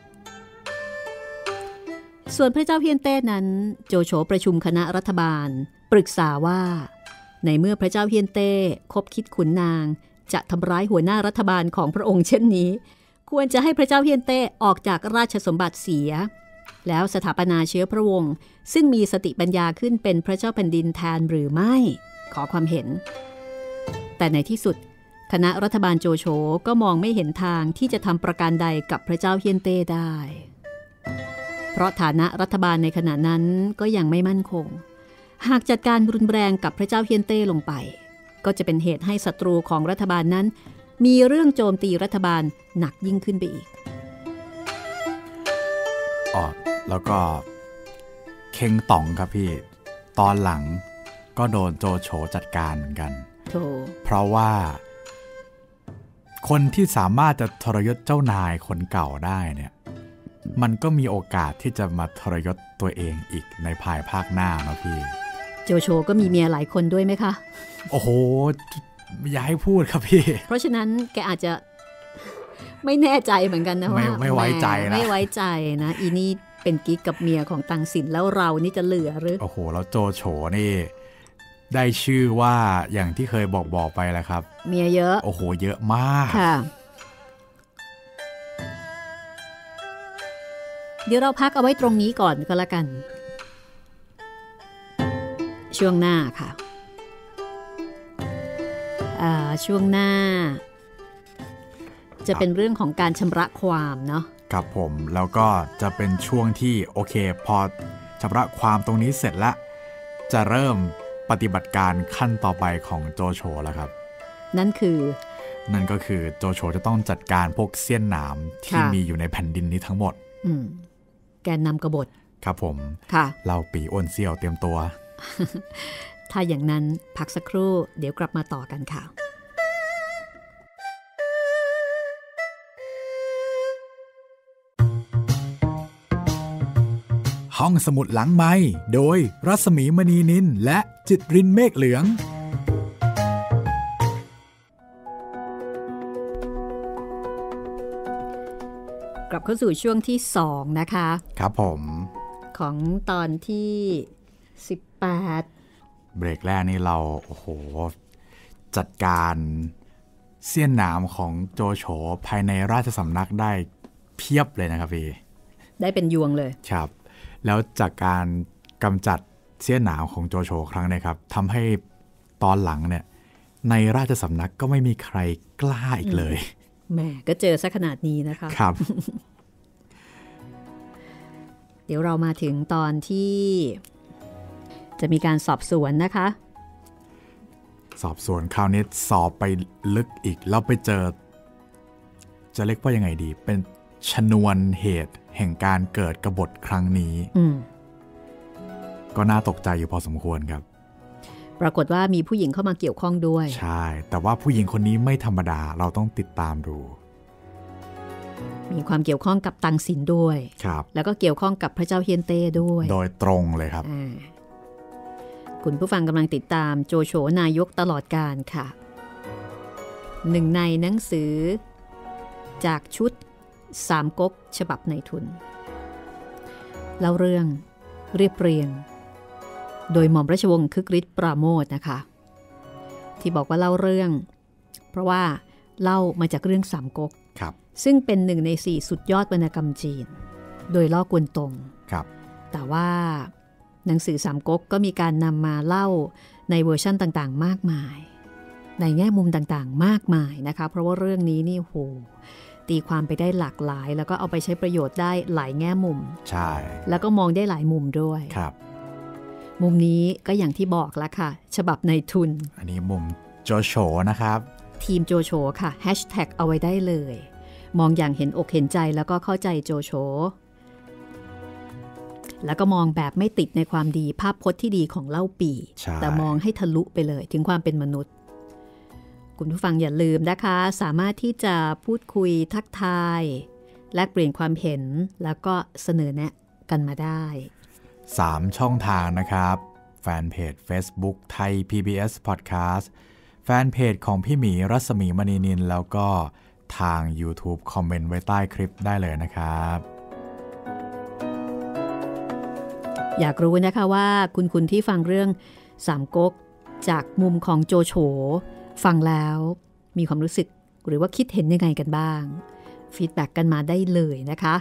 ส่วนพระเจ้าเฮียนเต้นั้นโจโฉประชุมคณะรัฐบาลปรึกษาว่าในเมื่อพระเจ้าเฮียนเต้คบคิดขุนนางจะทำร้ายหัวหน้ารัฐบาลของพระองค์เช่นนี้ควรจะให้พระเจ้าเฮียนเต้ออกจากราชสมบัติเสียแล้วสถาปนาเชื้อพระวงศ์ซึ่งมีสติปัญญาขึ้นเป็นพระเจ้าแผ่นดินแทนหรือไม่ขอความเห็นแต่ในที่สุดคณะรัฐบาลโจโฉก็มองไม่เห็นทางที่จะทำประการใดกับพระเจ้าเฮียนเต้ได้เพราะฐานะรัฐบาลในขณะนั้นก็ยังไม่มั่นคงหากจัดการรุนแรงกับพระเจ้าเฮียนเต้ลงไปก็จะเป็นเหตุให้ศัตรูของรัฐบาลนั้นมีเรื่องโจมตีรัฐบาลหนักยิ่งขึ้นไปอีกอ๋อแล้วก็เค็งต่องครับพี่ตอนหลังก็โดนโจโฉจัดการเหมือนกันเพราะว่าคนที่สามารถจะทรยศเจ้านายคนเก่าได้เนี่ยมันก็มีโอกาสที่จะมาทรยศตัวเองอีกในภายภาคหน้านะพี่โจโฉก็มีเมียหลายคนด้วยไหมคะโอ้โหอย่าให้พูดครับพี่เพราะฉะนั้นแกอาจจะไม่แน่ใจเหมือนกันนะว่าไม่ไม่ไว้ใจนะไม่ไว้ใจนะอีนี่เป็นกิ๊กกับเมียของตังสินแล้วเรานี่จะเหลือหรือโอ้โหแล้วโจโฉนี่ได้ชื่อว่าอย่างที่เคยบอกบอกไปแล้วครับเมียเยอะโอ้โหเยอะมากค่ะเดี๋ยวเราพักเอาไว้ตรงนี้ก่อนก็แล้วกันช่วงหน้าค่ะช่วงหน้าจะเป็นเรื่องของการชำระความเนาะครับผมแล้วก็จะเป็นช่วงที่โอเคพอชำระความตรงนี้เสร็จแล้วจะเริ่มปฏิบัติการขั้นต่อไปของโจโฉแล้วครับนั่นคือนั่นก็คือโจโฉจะต้องจัดการพวกเสี้ยนหนามที่มีอยู่ในแผ่นดินนี้ทั้งหมดอืมแกนนำกบฏครับผมค่ะเราปีอ้นเซี่ยวเตรียมตัวถ้าอย่างนั้นพักสักครู่เดี๋ยวกลับมาต่อกันค่ะห้องสมุดหลังไมค์โดยรัศมีมณีนินและจิตรินเมฆเหลืองกลับเข้าสู่ช่วงที่สองนะคะครับผมของตอนที่สิบแปดเบรกแรกนี่เราโอ้โหจัดการเสี้ยนหนามของโจโฉภายในราชสำนักได้เพียบเลยนะครับพี่ได้เป็นยวงเลยครับแล้วจากการกำจัดเสี้ยนหนามของโจโฉครั้งนี้ครับทำให้ตอนหลังเนี่ยในราชสำนักก็ไม่มีใครกล้าอีกเลยแหมก็เจอซะขนาดนี้นะคะครับเดี๋ยวเรามาถึงตอนที่จะมีการสอบสวนนะคะสอบสวนคราวนี้สอบไปลึกอีกแล้วไปเจอจะเรียกว่ายังไงดีเป็นชนวนเหตุแห่งการเกิดกบฏครั้งนี้ก็น่าตกใจอยู่พอสมควรครับปรากฏว่ามีผู้หญิงเข้ามาเกี่ยวข้องด้วยใช่แต่ว่าผู้หญิงคนนี้ไม่ธรรมดาเราต้องติดตามดูมีความเกี่ยวข้องกับตังสินด้วยครับแล้วก็เกี่ยวข้องกับพระเจ้าเฮียนเต้ด้วยโดยตรงเลยครับคุณผู้ฟังกำลังติดตามโจโฉนายกตลอดกาลค่ะหนึ่งในหนังสือจากชุดสามก๊กฉบับในทุนเล่าเรื่องเรียบเรียงโดยหม่อมราชวงศ์คึกฤทธิ์ปราโมทนะคะที่บอกว่าเล่าเรื่องเพราะว่าเล่ามาจากเรื่องสามก๊กซึ่งเป็นหนึ่งในสี่สุดยอดวรรณกรรมจีนโดยล่อกวนตงครับแต่ว่าหนังสือสามก๊กก็มีการนำมาเล่าในเวอร์ชั่นต่างๆมากมายในแง่มุมต่างๆมากมายนะคะเพราะว่าเรื่องนี้นี่โหตีความไปได้หลากหลายแล้วก็เอาไปใช้ประโยชน์ได้หลายแง่มุมใช่แล้วก็มองได้หลายมุมด้วยครับมุมนี้ก็อย่างที่บอกแล้วค่ะฉบับในทุนอันนี้มุมโจโฉนะครับทีมโจโฉค่ะแฮชแท็กเอาไว้ได้เลยมองอย่างเห็นอกเห็นใจแล้วก็เข้าใจโจโฉแล้วก็มองแบบไม่ติดในความดีภาพพจน์ที่ดีของเล่าปี่แต่มองให้ทะลุไปเลยถึงความเป็นมนุษย์คุณผู้ฟังอย่าลืมนะคะสามารถที่จะพูดคุยทักทายแลกเปลี่ยนความเห็นแล้วก็เสนอแนะกันมาได้สามช่องทางนะครับแฟนเพจ Facebook ไทย พี บี เอส Podcast แฟนเพจของพี่หมีรัศมีมณีนินแล้วก็ทาง YouTube คอมเมนต์ไว้ใต้คลิปได้เลยนะครับอยากรู้นะคะว่าคุณคุณที่ฟังเรื่องสามก๊กจากมุมของโจโฉฟังแล้วมีความรู้สึกหรือว่าคิดเห็นยังไงกันบ้างฟีดแบ็กกันมาได้เลยนะคะ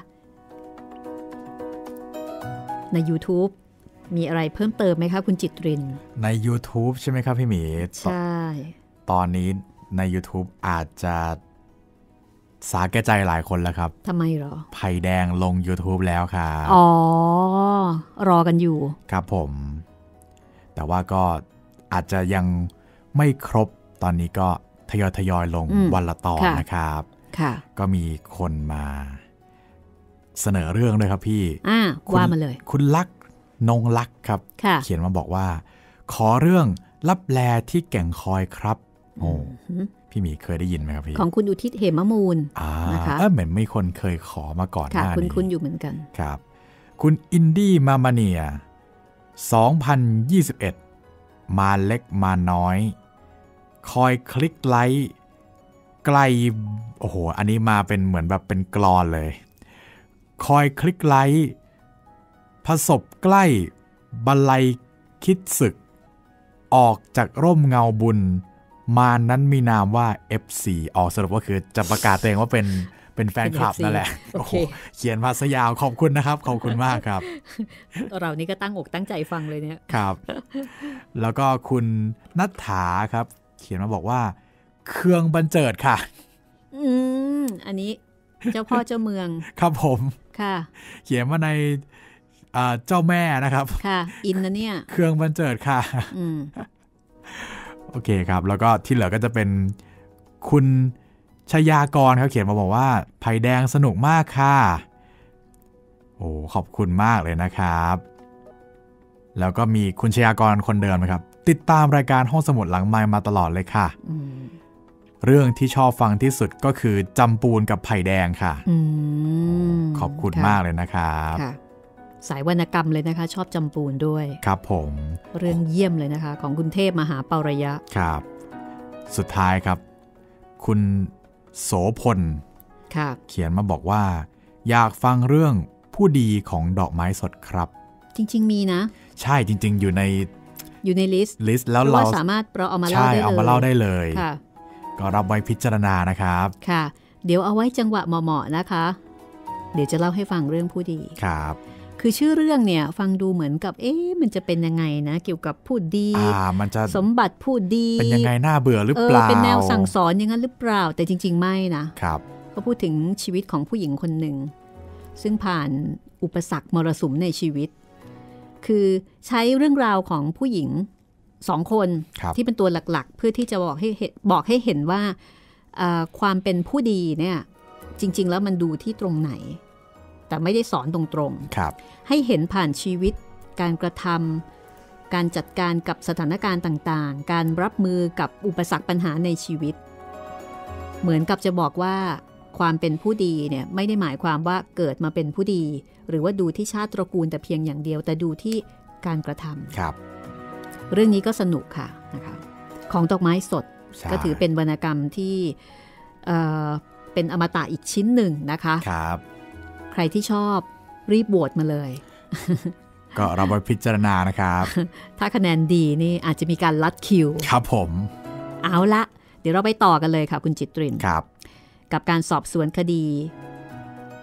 ใน YouTube มีอะไรเพิ่มเติมไหมคะคุณจิตรินใน YouTube ใช่ไหมครับพี่หมีใช่ตอนนี้ใน YouTube อาจจะสาแก่ใจหลายคนแล้วครับทำไมหรอไผ่แดงลง YouTube แล้วครับอ๋อรอกันอยู่ครับผมแต่ว่าก็อาจจะยังไม่ครบตอนนี้ก็ทยอยทยอยลงวันละตอนนะครับก็มีคนมาเสนอเรื่องด้วยครับพี่อ่าว่ามาเลยคุณลักษณ์นงลักษณ์ครับเขียนมาบอกว่าขอเรื่องลับแลที่แก่งคอยครับโอ้พี่หมีเคยได้ยินไหมครับพี่ของคุณอุทิศเหมมูลนะคะเออเหมือนมีคนเคยขอมาก่อนหน้านี้คุณคุณอยู่เหมือนกันครับคุณอินดี้มามาเนียสองพันยี่สิบเอ็ดมาเล็กมาน้อยคอยคลิกไลค์ใกล้โอ้โหอันนี้มาเป็นเหมือนแบบเป็นกลอนเลยคอยคลิกไลค์ผสบใกล้บัลลัยคิดศึกออกจากร่มเงาบุญมานั้นมีนามว่า เอฟ ซี ออกสรุปว่าคือจะประกาศตัวเองว่าเป็นเป็นแฟนคลับนั่นแหละโอ้โหเขียนภาษายาวขอบคุณนะครับขอบคุณมากครับเรานี่ก็ตั้งอกตั้งใจฟังเลยเนี่ยครับแล้วก็คุณนัทธาครับเขียนมาบอกว่าเครื่องบันเจิดค่ะอืมอันนี้เจ้าพ่อเจ้าเมืองครับผมค่ะเขียนมาในเจ้าแม่นะครับค่ะอินนะเนี่ยเครื่องบันเจิดค่ะอืมโอเคครับแล้วก็ที่เหลือก็จะเป็นคุณชยากรเขาเขียนมาบอกว่าไผ่แดงสนุกมากค่ะโอ้ขอบคุณมากเลยนะครับแล้วก็มีคุณชยากรคนเดิมนะครับติดตามรายการห้องสมุดหลังไมค์มาตลอดเลยค่ะเรื่องที่ชอบฟังที่สุดก็คือจำปูนกับไผ่แดงค่ะขอบคุณมากเลยนะครับสายวรรณกรรมเลยนะคะชอบจำปูนด้วยครับผมเรื่องเยี่ยมเลยนะคะของคุณเทพมหาเปาระยะครับสุดท้ายครับคุณโสพลเขียนมาบอกว่าอยากฟังเรื่องผู้ดีของดอกไม้สดครับจริงๆมีนะใช่จริงๆอยู่ในอยู่ในลิสต์ลิสต์แล้วเราสามารถเราเอามาเล่าได้เลยใช่เอามาเล่าได้เลยก็รับไว้พิจารณานะครับค่ะเดี๋ยวเอาไว้จังหวะเหมาะๆนะคะเดี๋ยวจะเล่าให้ฟังเรื่องผู้ดีครับคือชื่อเรื่องเนี่ยฟังดูเหมือนกับเอ๊ะมันจะเป็นยังไงนะเกี่ยวกับผู้ดีอ่ามันจะสมบัติผู้ดีเป็นยังไงน่าเบื่อหรือเปล่าเออเป็นแนวสั่งสอนอย่างนั้นหรือเปล่าแต่จริงๆไม่นะครับก็พูดถึงชีวิตของผู้หญิงคนหนึ่งซึ่งผ่านอุปสรรคมรสุมในชีวิตคือใช้เรื่องราวของผู้หญิงสองคนที่เป็นตัวหลักๆเพื่อที่จะบอกให้บอกให้เห็นว่าความเป็นผู้ดีเนี่ยจริงๆแล้วมันดูที่ตรงไหนแต่ไม่ได้สอนตรงๆให้เห็นผ่านชีวิตการกระทำการจัดการกับสถานการณ์ต่างๆการรับมือกับอุปสรรคปัญหาในชีวิตเหมือนกับจะบอกว่าความเป็นผู้ดีเนี่ยไม่ได้หมายความว่าเกิดมาเป็นผู้ดีหรือว่าดูที่ชาติตระกูลแต่เพียงอย่างเดียวแต่ดูที่การกระทำครับเรื่องนี้ก็สนุกค่ะนะคะของดอกไม้สดก็ถือเป็นวรรณกรรมที่เอ่อเป็นอมตะอีกชิ้นหนึ่งนะคะครับใครที่ชอบรีบโหวตมาเลยก็เราไปพิจารณานะครับถ้าคะแนนดีนี่อาจจะมีการลัดคิวครับผมเอาละเดี๋ยวเราไปต่อกันเลยค่ะคุณจิตรินครับกับการสอบสวนคดี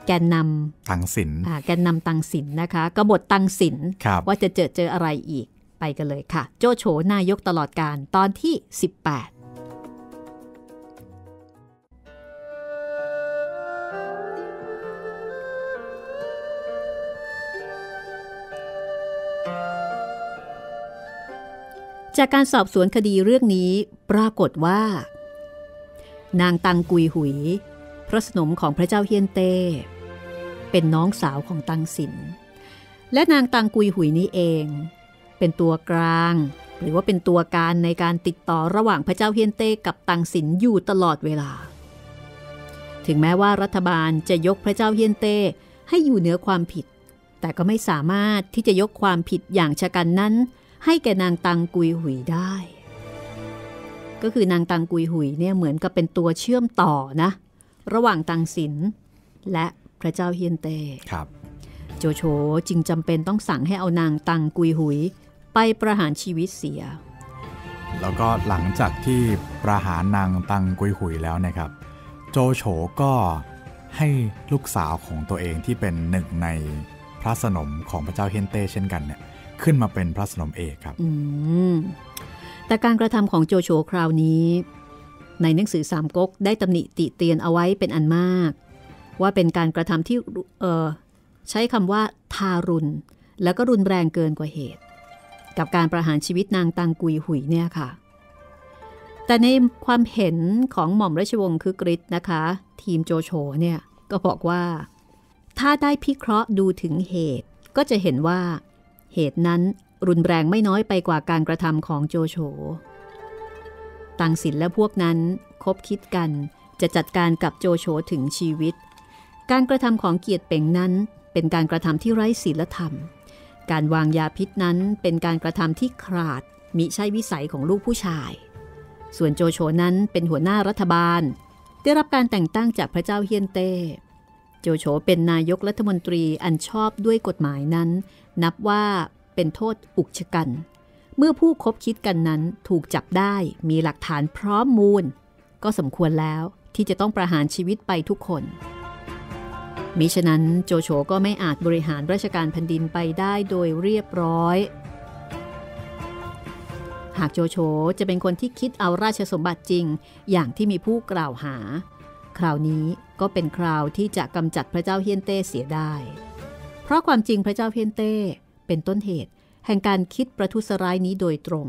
แกนนำตังสินแกนนำตังสินนะคะกบฏตังสินว่าจะเจอเจออะไรอีกไปกันเลยค่ะโจโฉนายกตลอดกาลตอนที่สิบแปดจากการสอบสวนคดีเรื่องนี้ปรากฏว่านางตังกุยหุยพระสนมของพระเจ้าเฮียนเต้เป็นน้องสาวของตังสินและนางตังกุยหุยนี้เองเป็นตัวกลางหรือว่าเป็นตัวการในการติดต่อระหว่างพระเจ้าเฮียนเต้กับตังสินอยู่ตลอดเวลาถึงแม้ว่ารัฐบาลจะยกพระเจ้าเฮียนเต้ให้อยู่เหนือความผิดแต่ก็ไม่สามารถที่จะยกความผิดอย่างชะกันนั้นให้แก่นางตังกุยหุยได้ก็คือนางตังกุยหุยเนี่ยเหมือนกับเป็นตัวเชื่อมต่อนะระหว่างตังสินและพระเจ้าเฮียนเต้ครับโจโฉจึงจำเป็นต้องสั่งให้เอานางตังกุยหุยไปประหารชีวิตเสียแล้วก็หลังจากที่ประหารนางตังกุยหุยแล้วนะครับโจโฉก็ให้ลูกสาวของตัวเองที่เป็นหนึ่งในพระสนมของพระเจ้าเฮียนเต้เช่นกันเนี่ยขึ้นมาเป็นพระสนมเอกครับอืมแต่การกระทำของโจโฉคราวนี้ในหนังสือสามก๊กได้ตำหนิติเตียนเอาไว้เป็นอันมากว่าเป็นการกระทำที่เอ่อใช้คำว่าทารุณแล้วก็รุนแรงเกินกว่าเหตุกับการประหารชีวิตนางตังกุยหุยเนี่ยค่ะแต่ในความเห็นของหม่อมราชวงศ์คึกฤทธิ์นะคะทีมโจโฉเนี่ยก็บอกว่าถ้าได้พิเคราะห์ดูถึงเหตุก็จะเห็นว่าเหตุนั้นรุนแรงไม่น้อยไปกว่าการกระทำของโจโฉตังสินและพวกนั้นคบคิดกันจะจัดการกับโจโฉถึงชีวิตการกระทำของเกียรติเป่งนั้นเป็นการกระทำที่ไร้ศีลธรรมการวางยาพิษนั้นเป็นการกระทำที่ขลาดมิใช่วิสัยของลูกผู้ชายส่วนโจโฉนั้นเป็นหัวหน้ารัฐบาลได้รับการแต่งตั้งจากพระเจ้าเฮียนเต้โจโฉเป็นนายกรัฐมนตรีอันชอบด้วยกฎหมายนั้นนับว่าเป็นโทษอุกชะกันเมื่อผู้คบคิดกันนั้นถูกจับได้มีหลักฐานพร้อมมูลก็สมควรแล้วที่จะต้องประหารชีวิตไปทุกคนมิฉะนั้นโจโฉก็ไม่อาจบริหารราชการแผ่นดินไปได้โดยเรียบร้อยหากโจโฉจะเป็นคนที่คิดเอาราชสมบัติจริงอย่างที่มีผู้กล่าวหาคราวนี้ก็เป็นคราวที่จะกำจัดพระเจ้าเฮียนเต้เสียได้เพราะความจริงพระเจ้าเฮียนเต้เป็นต้นเหตุแห่งการคิดประทุษร้ายนี้โดยตรง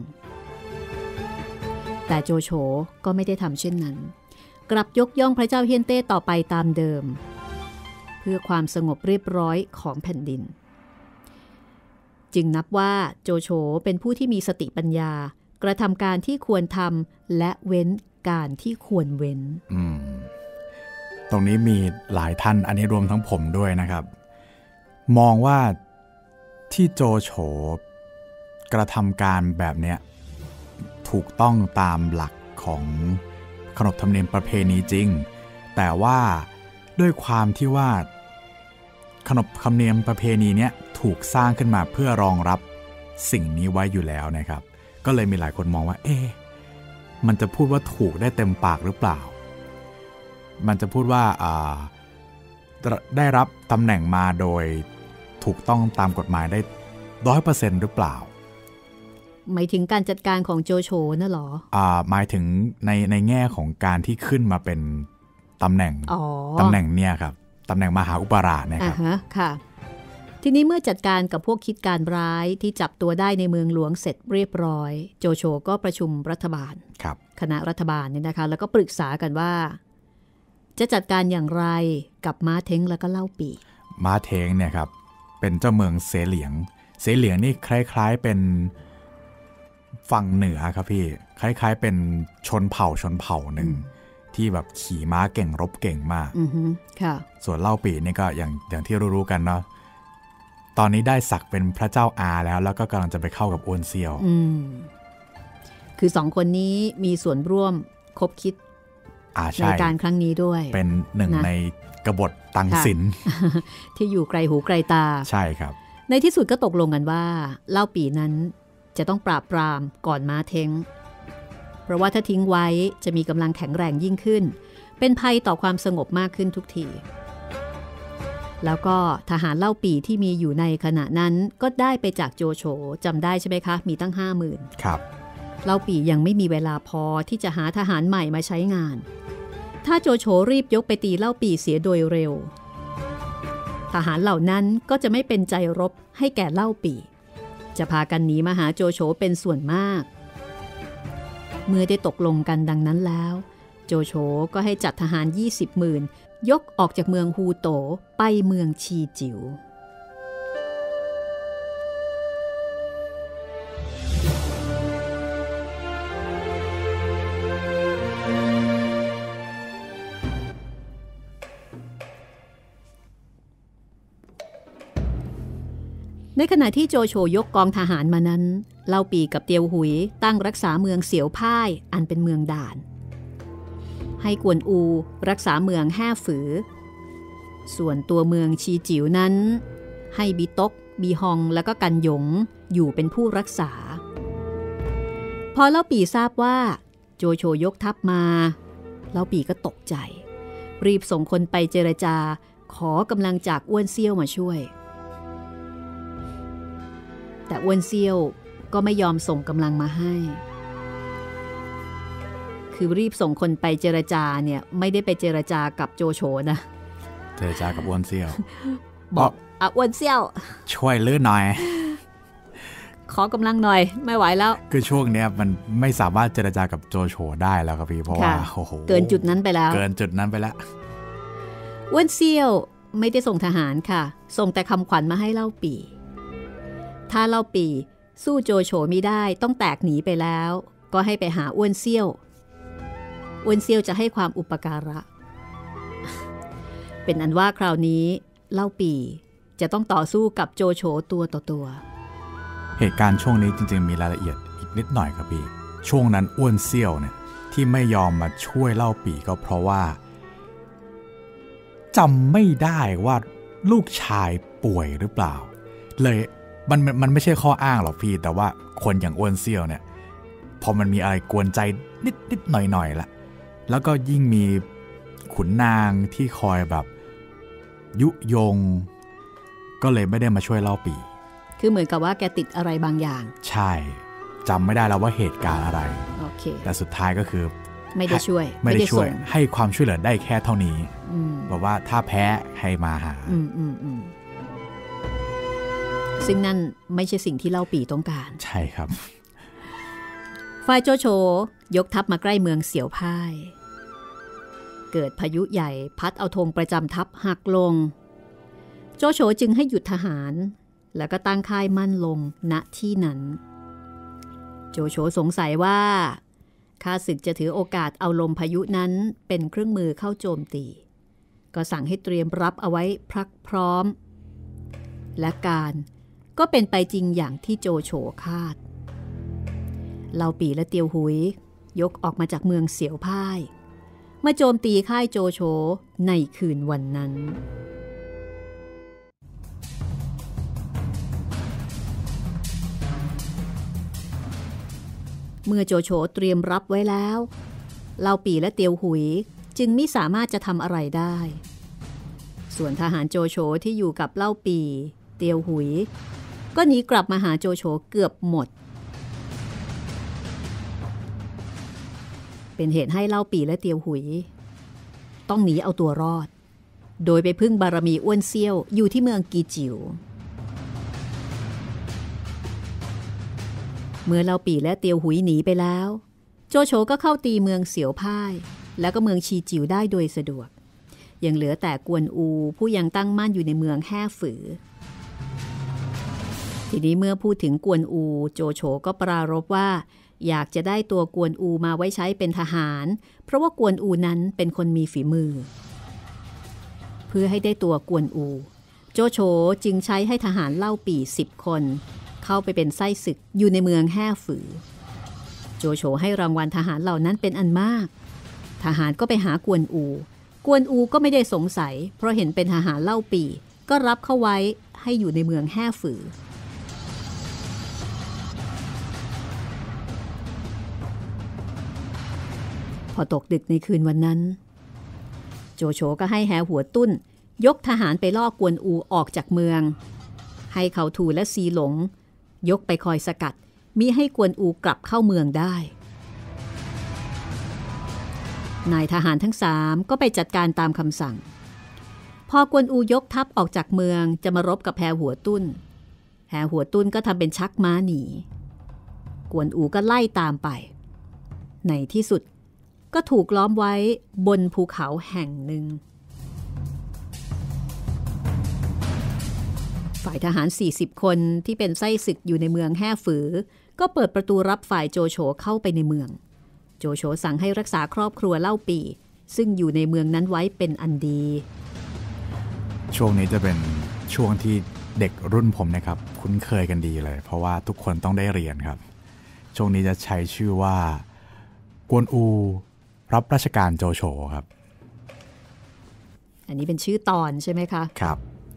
แต่โจโฉก็ไม่ได้ทำเช่นนั้นกลับยกย่องพระเจ้าเฮียนเต้ต่อไปตามเดิมเพื่อความสงบเรียบร้อยของแผ่นดินจึงนับว่าโจโฉเป็นผู้ที่มีสติปัญญากระทำการที่ควรทำและเว้นการที่ควรเว้นตรงนี้มีหลายท่านอันนี้รวมทั้งผมด้วยนะครับมองว่าที่โจโฉกระทำการแบบเนี้ยถูกต้องตามหลักของขนบธรรมเนียมประเพณีจริงแต่ว่าด้วยความที่ว่าขนบธรรมเนียมประเพณีเนี้ยถูกสร้างขึ้นมาเพื่อรองรับสิ่งนี้ไว้อยู่แล้วนะครับก็เลยมีหลายคนมองว่าเอ๊ะมันจะพูดว่าถูกได้เต็มปากหรือเปล่ามันจะพูดว่าอ่าได้รับตำแหน่งมาโดยถูกต้องตามกฎหมายได้ ร้อยเปอร์เซ็นต์ หรือเปล่าหมายถึงการจัดการของโจโฉน่ะหรออ่าหมายถึงในในแง่ของการที่ขึ้นมาเป็นตำแหน่งตำแหน่งเนี่ยครับตำแหน่งมหาอุปราชนะครับอ่าฮะค่ะทีนี้เมื่อจัดการกับพวกคิดการร้ายที่จับตัวได้ในเมืองหลวงเสร็จเรียบร้อยโจโฉก็ประชุมรัฐบาลครับคณะรัฐบาลเนี่ยนะคะแล้วก็ปรึกษากันว่าจะจัดการอย่างไรกับม้าเท้งแล้วก็เล่าปี่ม้าเท้งเนี่ยครับเป็นเจ้าเมืองเสเหลียงเสเหลียงนี่คล้ายๆเป็นฝั่งเหนือครับพี่คล้ายๆเป็นชนเผ่าชนเผ่าหนึ่งที่แบบขี่ม้าเก่งรบเก่งมากอือฮึค่ะส่วนเล่าปี่นี่ก็อย่างอย่างที่รู้ๆกันเนาะตอนนี้ได้ศักดิ์เป็นพระเจ้าอาแล้วแล้วก็กำลังจะไปเข้ากับอ้วนเซียวอืมคือสองคนนี้มีส่วนร่วมคบคิดในการครั้งนี้ด้วยเป็นหนึ่งในกบฏตังสินที่อยู่ไกลหูไกลตาใช่ครับในที่สุดก็ตกลงกันว่าเล่าปี่นั้นจะต้องปราบปรามก่อนม้าเท้งเพราะว่าถ้าทิ้งไว้จะมีกำลังแข็งแรงยิ่งขึ้นเป็นภัยต่อความสงบมากขึ้นทุกทีแล้วก็ทหารเล่าปี่ที่มีอยู่ในขณะนั้นก็ได้ไปจากโจโฉจำได้ใช่ไหมคะมีตั้ง ห้าหมื่นครับเล่าปี่ยังไม่มีเวลาพอที่จะหาทหารใหม่มาใช้งานถ้าโจโฉรีบยกไปตีเล่าปี่เสียโดยเร็วทหารเหล่านั้นก็จะไม่เป็นใจรบให้แก่เล่าปี่จะพากันหนีมาหาโจโฉเป็นส่วนมากเมื่อได้ตกลงกันดังนั้นแล้วโจโฉก็ให้จัดทหาร ยี่สิบหมื่น ยกออกจากเมืองฮูโตไปเมืองชีจิ๋วในขณะที่โจโฉยกกองทหารมานั้นเล่าปี่กับเตียวหุยตั้งรักษาเมืองเสียวพ่ายอันเป็นเมืองด่านให้กวนอูรักษาเมืองแห่ฝือส่วนตัวเมืองชีจิ๋วนั้นให้บีตกบีฮองและก็กันหยงอยู่เป็นผู้รักษาพอเล่าปี่ทราบว่าโจโฉยกทัพมาเล่าปี่ก็ตกใจรีบส่งคนไปเจรจาขอกำลังจากอ้วนเซี่ยวมาช่วยแต่อ้วนเซี่ยวก็ไม่ยอมส่งกำลังมาให้คือรีบส่งคนไปเจรจาเนี่ยไม่ได้ไปเจรจากับโจโฉนะเจรจากับอ้วนเซี่ยวบอกอ่ะอ้วนเซี่ยวช่วยลื้อหน่อยขอกำลังหน่อยไม่ไหวแล้วคือช่วงเนี้ยมันไม่สามารถเจรจากับโจโฉได้แล้วครับพี่เพราะว่าโอ้โหเกินจุดนั้นไปแล้วเกินจุดนั้นไปแล้วอ้วนเซี่ยวไม่ได้ส่งทหารค่ะส่งแต่คำขวัญมาให้เล่าปี่ถ้าเล่าปี่สู้โจโฉไม่ได้ต้องแตกหนีไปแล้วก็ให้ไปหาอ้วนเซี่ยวอ้วนเซี่ยวจะให้ความอุปการะเป็นอันว่าคราวนี้เล่าปี่จะต้องต่อสู้กับโจโฉตัวต่อตัวเหตุการณ์ช่วงนี้จริงๆมีรายละเอียดอีกนิดหน่อยครับพี่ช่วงนั้นอ้วนเซี่ยวเนี่ยที่ไม่ยอมมาช่วยเล่าปี่ก็เพราะว่าจำไม่ได้ว่าลูกชายป่วยหรือเปล่าเลยมันมันไม่ใช่ข้ออ้างหรอกพี่แต่ว่าคนอย่างอ้วนเซี่ยวเนี่ยพอมันมีอะไรกวนใจนิดนิดหน่อยหน่อยละแล้วก็ยิ่งมีขุนนางที่คอยแบบยุยงก็เลยไม่ได้มาช่วยเล่าปี่คือเหมือนกับว่าแกติดอะไรบางอย่างใช่จำไม่ได้แล้วว่าเหตุการณ์อะไรโอเคแต่สุดท้ายก็คือไม่ได้ช่วยไม่ได้ช่วยให้ความช่วยเหลือได้แค่เท่านี้บอกว่าถ้าแพ้ให้มาหาอืมอืมอืมซึ่งนั่นไม่ใช่สิ่งที่เล่าปี่ต้องการใช่ครับฝ่ายโจโฉยกทัพมาใกล้เมืองเสียวพ่ายเกิดพายุใหญ่พัดเอาธงประจำทัพหักลงโจโฉจึงให้หยุดทหารแล้วก็ตั้งค่ายมั่นลงณที่นั้นโจโฉสงสัยว่าข้าศึกจะถือโอกาสเอาลมพายุนั้นเป็นเครื่องมือเข้าโจมตีก็สั่งให้เตรียมรับเอาไว้พรักพร้อมและการก็เป็นไปจริงอย่างที่โจโฉคาดเล่าปี่และเตียวหุยยกออกมาจากเมืองเสียวพ่ายมาโจมตีค่ายโจโฉในคืนวันนั้นเมื่อโจโฉเตรียมรับไว้แล้วเล่าปี่และเตียวหุยจึงไม่สามารถจะทำอะไรได้ส่วนทหารโจโฉที่อยู่กับเล่าปี่เตียวหุยก็หนีกลับมาหาโจโฉเกือบหมดเป็นเหตุให้เล่าปี่และเตียวหุยต้องหนีเอาตัวรอดโดยไปพึ่งบารมีอ้วนเซี่ยวอยู่ที่เมืองกีจิ๋วเมื่อเล่าปี่และเตียวหุยหนีไปแล้วโจโฉก็เข้าตีเมืองเสียวพ่ายแล้วก็เมืองชีจิ๋วได้โดยสะดวกยังเหลือแต่กวนอูผู้ยังตั้งมั่นอยู่ในเมืองแห่ฝือทีนี้เมื่อพูดถึงกวนอูโจโฉก็ปรารภว่าอยากจะได้ตัวกวนอูมาไว้ใช้เป็นทหารเพราะว่ากวนอูนั้นเป็นคนมีฝีมือเพื่อให้ได้ตัวกวนอูโจโฉจึงใช้ให้ทหารเล่าปี่สิบคนเข้าไปเป็นไส้ศึกอยู่ในเมืองแห่ฝือโจโฉให้รางวัลทหารเหล่านั้นเป็นอันมากทหารก็ไปหากวนอูกวนอูก็ไม่ได้สงสัยเพราะเห็นเป็นทหารเล่าปี่ก็รับเข้าไว้ให้อยู่ในเมืองแห่ฝือพอตกดึกในคืนวันนั้นโจโฉก็ให้แหหัวตุ้นยกทหารไปล่อกวนอูออกจากเมืองให้เขาถูและซีหลงยกไปคอยสกัดมิให้กวนอูกลับเข้าเมืองได้นายทหารทั้งสามก็ไปจัดการตามคำสั่งพอกวนอูยกทัพออกจากเมืองจะมารบกับแพหัวตุ้นแพหัวตุ้นก็ทำเป็นชักม้าหนีกวนอูก็ไล่ตามไปในที่สุดก็ถูกล้อมไว้บนภูเขาแห่งหนึ่งฝ่ายทหารสี่สิบคนที่เป็นไส้ศึกอยู่ในเมืองแห่ฝือก็เปิดประตูรับฝ่ายโจโฉเข้าไปในเมืองโจโฉสั่งให้รักษาครอบครัวเล่าปีซึ่งอยู่ในเมืองนั้นไว้เป็นอันดีช่วงนี้จะเป็นช่วงที่เด็กรุ่นผมนะครับคุ้นเคยกันดีเลยเพราะว่าทุกคนต้องได้เรียนครับช่วงนี้จะใช้ชื่อว่ากวนอูรับราชการโจโฉครับอันนี้เป็นชื่อตอนใช่ไหมคะครับ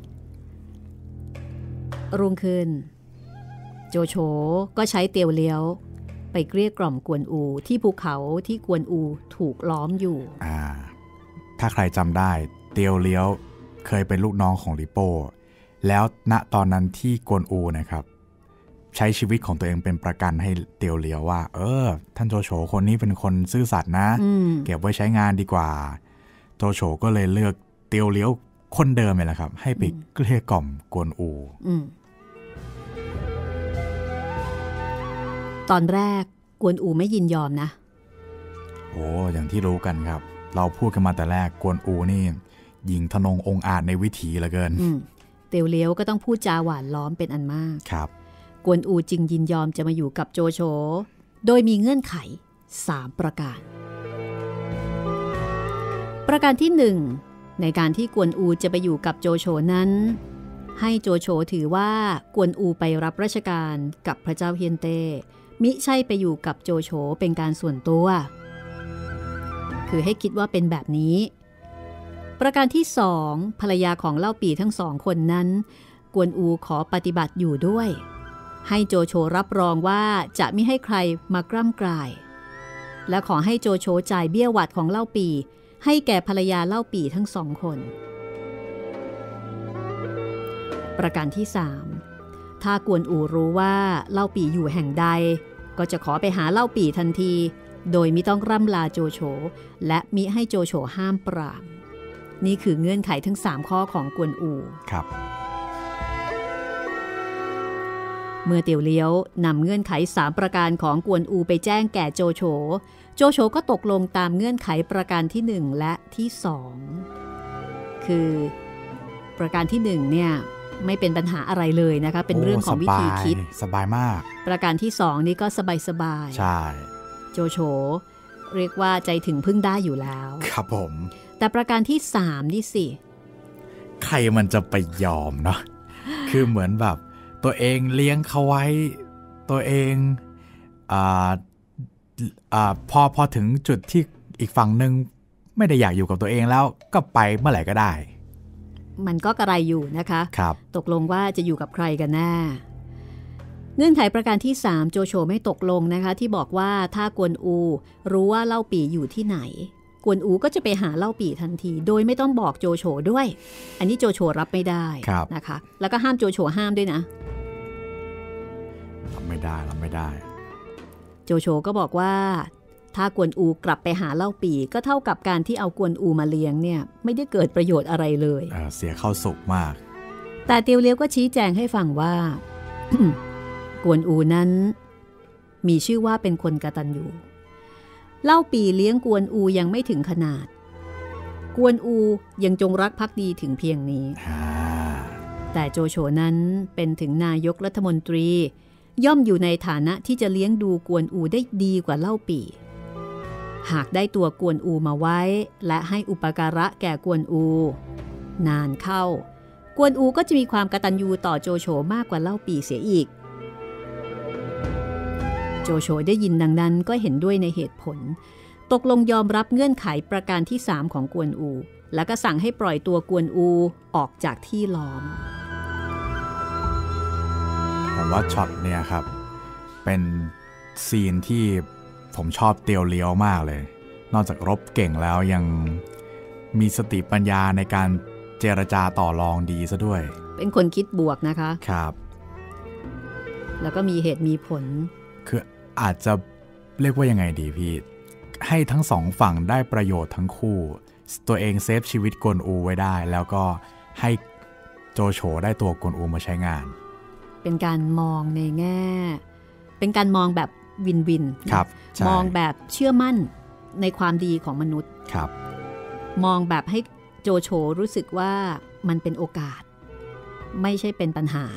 รุ่งขึ้นโจโฉก็ใช้เตียวเลี้ยวไปเกลี้ยกล่อมกวนอูที่ภูเขาที่กวนอูถูกล้อมอยู่อ่าถ้าใครจำได้เตียวเลี้ยวเคยเป็นลูกน้องของลิโป้แล้วณตอนนั้นที่กวนอูนะครับใช้ชีวิตของตัวเองเป็นประกันให้เตียวเลี้ยวว่าเออท่านโจโฉคนนี้เป็นคนซื่อสัตย์นะเก็บไว้ใช้งานดีกว่าโจโฉก็เลยเลือกเตียวเลี้ยวคนเดิมเลยแหละครับให้ไปเกลี้ยกล่อมกวนอูตอนแรกกวนอูไม่ยินยอมนะโอ้อย่างที่รู้กันครับเราพูดกันมาแต่แรกกวนอูนี่หญิงทนงองอาจในวิถีเหลือเกินเตียวเลี้ยวก็ต้องพูดจาหวานล้อมเป็นอันมากครับกวนอูจึงยินยอมจะมาอยู่กับโจโฉโดยมีเงื่อนไขสามประการประการที่หนึ่งในการที่กวนอูจะไปอยู่กับโจโฉนั้นให้โจโฉถือว่ากวนอูไปรับราชการกับพระเจ้าเฮียนเต้มิใช่ไปอยู่กับโจโฉเป็นการส่วนตัวคือให้คิดว่าเป็นแบบนี้ประการที่สองภรรยาของเล่าปี่ทั้งสองคนนั้นกวนอูขอปฏิบัติอยู่ด้วยให้โจโฉรับรองว่าจะไม่ให้ใครมากร่ำกร่ายและขอให้โจโฉจ่ายเบี้ยหวัดของเล่าปี่ให้แก่ภรรยาเล่าปี่ทั้งสองคนประการที่สามถ้ากวนอูรู้ว่าเล่าปี่อยู่แห่งใดก็จะขอไปหาเล่าปี่ทันทีโดยมิต้องร่ำลาโจโฉและมิให้โจโฉห้ามปรามนี่คือเงื่อนไขทั้งสามข้อของกวนอูครับเมื่อเตียวเลี้ยวนำเงื่อนไขสามประการของกวนอูไปแจ้งแก่โจโฉโจโฉก็ตกลงตามเงื่อนไขประการที่หนึ่งและที่สองคือประการที่หนึ่งเนี่ยไม่เป็นปัญหาอะไรเลยนะคะเป็นเรื่องของวิธีคิดสบายมากประการที่สองนี่ก็สบายสบายใช่โจโฉเรียกว่าใจถึงพึ่งได้อยู่แล้วครับผมแต่ประการที่สามนี่สิใครมันจะไปยอมเนาะ คือเหมือนแบบตัวเองเลี้ยงเขาไว้ตัวเองอ่าอ่าพอพอถึงจุดที่อีกฝั่งหนึ่งไม่ได้อยากอยู่กับตัวเองแล้วก็ไปเมื่อไหร่ก็ได้มันก็กระไรอยู่นะคะครับตกลงว่าจะอยู่กับใครกันแน่เงื่อนไขประการที่สามโจโฉไม่ตกลงนะคะที่บอกว่าถ้ากวนอูรู้ว่าเล่าปี่อยู่ที่ไหนกวนอูก็จะไปหาเล่าปี่ทันทีโดยไม่ต้องบอกโจโฉด้วยอันนี้โจโฉรับไม่ได้นะคะแล้วก็ห้ามโจโฉห้ามด้วยนะรับไม่ได้รับไม่ได้โจโฉก็บอกว่าถ้ากวนอูกลับไปหาเล่าปี่ก็เท่ากับการที่เอากวนอูมาเลี้ยงเนี่ยไม่ได้เกิดประโยชน์อะไรเลยเออ เสียเข้าสุกมากแต่เตียวเลี้ยวก็ชี้แจงให้ฟังว่า กวนอูนั้นมีชื่อว่าเป็นคนกตัญญูเล่าปี่เลี้ยงกวนอูยังไม่ถึงขนาดกวนอูยังจงรักภักดีถึงเพียงนี้แต่โจโฉนั้นเป็นถึงนายกรัฐมนตรีย่อมอยู่ในฐานะที่จะเลี้ยงดูกวนอูได้ดีกว่าเล่าปี่หากได้ตัวกวนอูมาไว้และให้อุปการะแก่กวนอูนานเข้ากวนอูก็จะมีความกตัญญูต่อโจโฉมากกว่าเล่าปี่เสียอีกโจโฉได้ยินดังนั้นก็เห็นด้วยในเหตุผลตกลงยอมรับเงื่อนไขประการที่สามของกวนอูแล้วก็สั่งให้ปล่อยตัวกวนอูออกจากที่ล้อมผมว่าช็อตเนี่ยครับเป็นซีนที่ผมชอบเตียวเลี้ยวมากเลยนอกจากรบเก่งแล้วยังมีสติปัญญาในการเจรจาต่อรองดีซะด้วยเป็นคนคิดบวกนะคะครับแล้วก็มีเหตุมีผลคืออาจจะเรียกว่ายังไงดีพี่ให้ทั้งสองฝั่งได้ประโยชน์ทั้งคู่ตัวเองเซฟชีวิตกวนอูไว้ได้แล้วก็ให้โจโฉได้ตัวกวนอูมาใช้งานเป็นการมองในแง่เป็นการมองแบบวินวินครับมองแบบเชื่อมั่นในความดีของมนุษย์ครับมองแบบให้โจโฉรู้สึกว่ามันเป็นโอกาสไม่ใช่เป็นปัญหา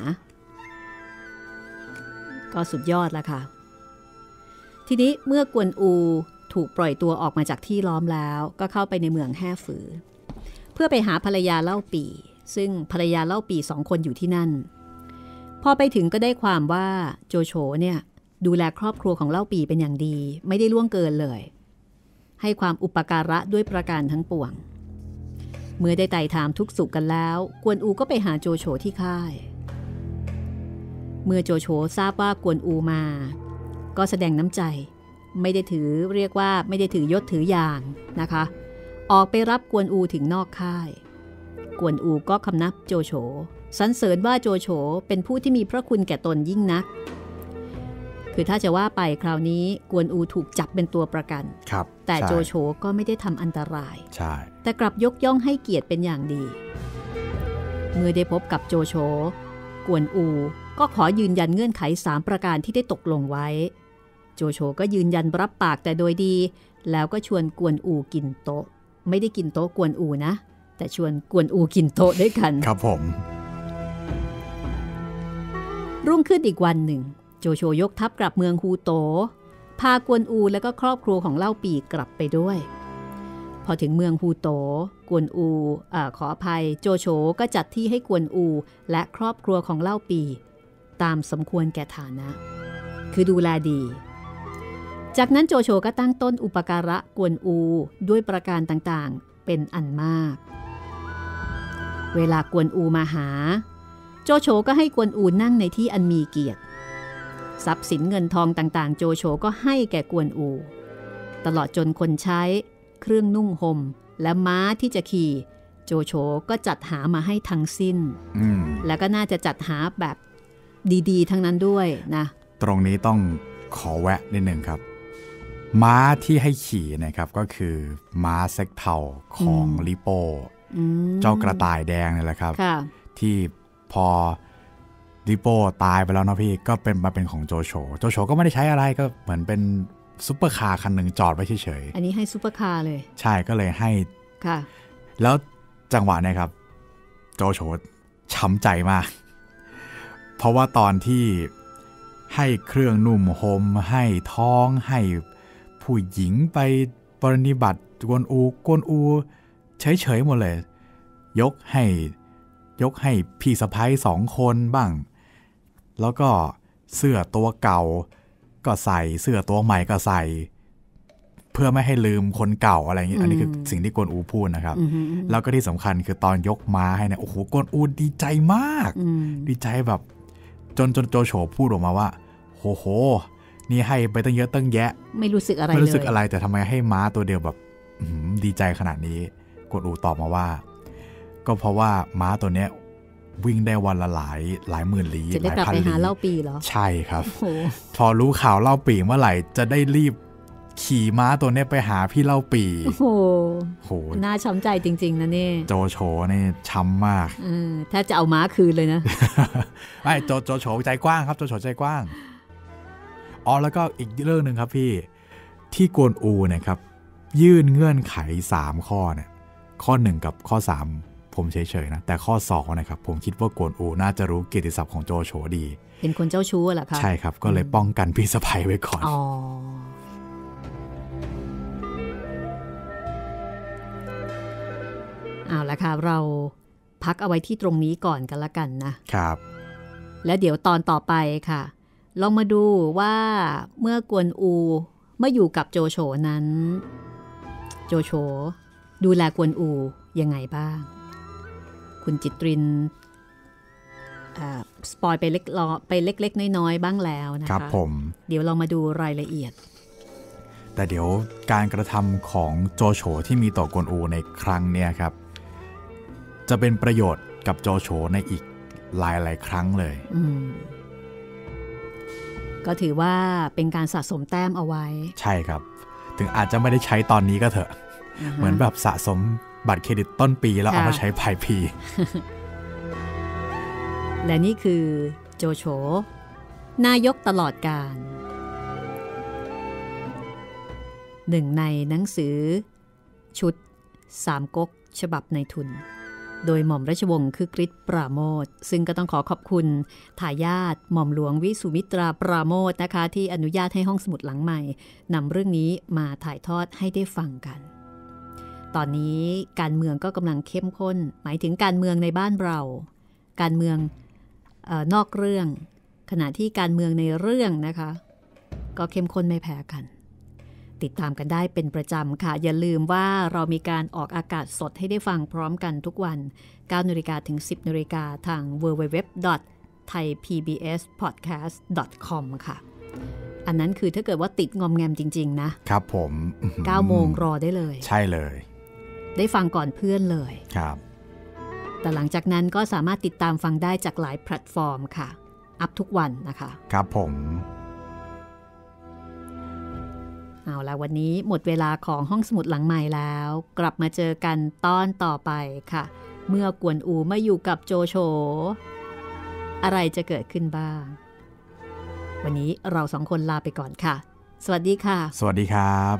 ก็สุดยอดแล้วค่ะทีนี้เมื่อกวนอูถูกปล่อยตัวออกมาจากที่ล้อมแล้วก็เข้าไปในเมืองแห่ฝือเพื่อไปหาภรรยาเล่าปี่ซึ่งภรรยาเล่าปี่สองคนอยู่ที่นั่นพอไปถึงก็ได้ความว่าโจโฉเนี่ยดูแลครอบครัวของเล่าปี่เป็นอย่างดีไม่ได้ล่วงเกินเลยให้ความอุปการะด้วยประการทั้งปวงเมื่อได้ไต่ถามทุกสุขกันแล้วกวนอูก็ไปหาโจโฉที่ค่ายเมื่อโจโฉทราบว่ากวนอูมาก็แสดงน้ำใจไม่ได้ถือเรียกว่าไม่ได้ถือยศถืออย่างนะคะออกไปรับกวนอูถึงนอกค่ายกวนอูก็คำนับโจโฉสรรเสริญว่าโจโฉเป็นผู้ที่มีพระคุณแก่ตนยิ่งนักคือถ้าจะว่าไปคราวนี้กวนอูถูกจับเป็นตัวประกันครับแต่โจโฉก็ไม่ได้ทำอันตรายใช่แต่กลับยกย่องให้เกียรติเป็นอย่างดีเมื่อได้พบกับโจโฉกวนอูก็ขอยืนยันเงื่อนไขสามประการที่ได้ตกลงไว้โจโฉก็ยืนยันรับปากแต่โดยดีแล้วก็ชวนกวนอูกินโต๊ะไม่ได้กินโต๊ะกวนอูนะแต่ชวนกวนอูกินโต๊ะด้วยกันครับผมรุ่งขึ้นอีกวันหนึ่งโจโฉยกทัพกลับเมืองฮูโตพากวนอูและก็ครอบครัวของเล่าปี่กลับไปด้วยพอถึงเมืองฮูโตกวนอูอ่าขออภัยโจโฉก็จัดที่ให้กวนอูและครอบครัวของเล่าปี่ตามสมควรแก่ฐานะคือดูแลดีจากนั้นโจโฉก็ตั้งต้นอุปการะกวนอูด้วยประการต่างๆเป็นอันมากเวลากวนอูมาหาโจโฉก็ให้กวนอูนั่งในที่อันมีเกียรติทรัพย์สินเงินทองต่างๆโจโฉก็ให้แก่กวนอูตลอดจนคนใช้เครื่องนุ่งห่มและม้าที่จะขี่โจโฉก็จัดหามาให้ทั้งสิ้นแล้วก็น่าจะจัดหาแบบดีๆทั้งนั้นด้วยนะตรงนี้ต้องขอแวะนิดนึงครับม้าที่ให้ขี่นะครับก็คือม้าเซ็กเทาของลิโป้เจ้ากระต่ายแดงนี่แหละครับที่พอลิโป้ตายไปแล้วนะพี่ก็เป็นมาเป็นของโจโฉโจโฉก็ไม่ได้ใช้อะไรก็เหมือนเป็นซุปเปอร์คาร์คันหนึ่งจอดไว้เฉยๆอันนี้ให้ซุปเปอร์คาร์เลยใช่ก็เลยให้ค่ะแล้วจังหวะนี้ครับโจโฉช้ำใจมากเพราะว่าตอนที่ให้เครื่องนุ่มห่มให้ท้องให้ผู้หญิงไปปรนิบัติกวนอูกวนอูเฉยๆหมดเลยยกให้ยกให้พี่สะใภ้สองคนบ้างแล้วก็เสื้อตัวเก่าก็ใส่เสื้อตัวใหม่ก็ใส่เพื่อไม่ให้ลืมคนเก่าอะไรอย่างนี้อันนี้คือสิ่งที่กวนอูพูดนะครับแล้วก็ที่สำคัญคือตอนยกม้าให้เนี่ยโอ้โหกวนอูดีใจมากดีใจแบบจนจนโจโฉพูดออกมาว่าโหโหนี่ให้ไปตั้งเยอะตั้งแยะไม่รู้สึกอะไรไม่รู้สึกอะไรแต่ทำไมให้ม้าตัวเดียวแบบดีใจขนาดนี้กวนอูตอบมาว่าก็เพราะว่าม้าตัวเนี้ยวิ่งได้วันละหลายหลายหมื่นลี้หลายพันลี้จะได้กลับไปหาเล่าปี่เหรอใช่ครับพอรู้ข่าวเล่าปี่เมื่อไหร่จะได้รีบขี่ม้าตัวเนี้ยไปหาพี่เล่าปี่โอ้โหโหน่าช้ำใจจริงๆนะนี่โจโฉนี่ช้ำมากแทบจะเอาม้าคืนเลยนะไอ้โจโจโฉใจกว้างครับโจโฉใจกว้างอ๋อแล้วก็อีกเรื่องนึงครับพี่ที่กวนอูเนี่ยครับยื่นเงื่อนไขสามข้อเนี่ยข้อหนึ่งกับข้อสามผมเฉยๆนะแต่ข้อสองนะครับผมคิดว่ากวนอูน่าจะรู้เกียรติศัพท์ของโจโฉดีเป็นคนเจ้าชู้เหรอครับใช่ครับก็เลยป้องกันพี่สะใภ้ไว้ก่อนอ๋อเอาละค่ะเราพักเอาไว้ที่ตรงนี้ก่อนกันละกันนะครับและเดี๋ยวตอนต่อไปค่ะลองมาดูว่าเมื่อกวนอูเมื่ออยู่กับโจโฉนั้นโจโฉดูแลกวนอูยังไงบ้างคุณจิตรินสปอยไปเล็กไปเล็กๆน้อยๆบ้างแล้วนะคะครับผมเดี๋ยวเรามาดูรายละเอียดแต่เดี๋ยวการกระทำของโจโฉที่มีต่อกวนอูในครั้งเนี้ยครับจะเป็นประโยชน์กับโจโฉในอีกหลายหลายครั้งเลยก็ถือว่าเป็นการสะสมแต้มเอาไว้ใช่ครับถึงอาจจะไม่ได้ใช้ตอนนี้ก็เถอะ uh-huh. เหมือนแบบสะสมบัตรเครดิตต้นปีแล้วเอามาใช้ปลายปีและนี่คือโจโฉนายกตลอดกาลหนึ่งในหนังสือชุดสามก๊กฉบับในทุนโดยหม่อมราชวงศ์คึกฤทธิ์ปราโมทย์ซึ่งก็ต้องขอขอบคุณทายาทหม่อมหลวงวิสุมิตราปราโมทย์นะคะที่อนุญาตให้ห้องสมุดหลังใหม่นำเรื่องนี้มาถ่ายทอดให้ได้ฟังกันตอนนี้การเมืองก็กำลังเข้มข้นหมายถึงการเมืองในบ้านเราการเมืองเอ่อนอกเรื่องขณะที่การเมืองในเรื่องนะคะก็เข้มข้นไม่แพ้กันติดตามกันได้เป็นประจำค่ะอย่าลืมว่าเรามีการออกอากาศสดให้ได้ฟังพร้อมกันทุกวัน เก้านาฬิกา ถึง สิบนาฬิกาทาง ดับเบิลยู ดับเบิลยู ดับเบิลยู ดอท ไทย พี บี เอส พอดแคสต์ ดอท คอม ค่ะอันนั้นคือถ้าเกิดว่าติดงอมแงมจริงๆนะครับผมเก้าโมงรอได้เลยใช่เลยได้ฟังก่อนเพื่อนเลยครับแต่หลังจากนั้นก็สามารถติดตามฟังได้จากหลายแพลตฟอร์มค่ะอัพทุกวันนะคะครับผมเอาละวันนี้หมดเวลาของห้องสมุดหลังใหม่แล้วกลับมาเจอกันตอนต่อไปค่ะเมื่อกวนอูมาอยู่กับโจโฉอะไรจะเกิดขึ้นบ้างวันนี้เราสองคนลาไปก่อนค่ะสวัสดีค่ะสวัสดีครับ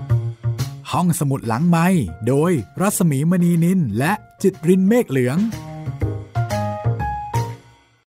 ห้องสมุดหลังไมค์โดยรัศมีมณีนินและจิตรินเมฆเหลือง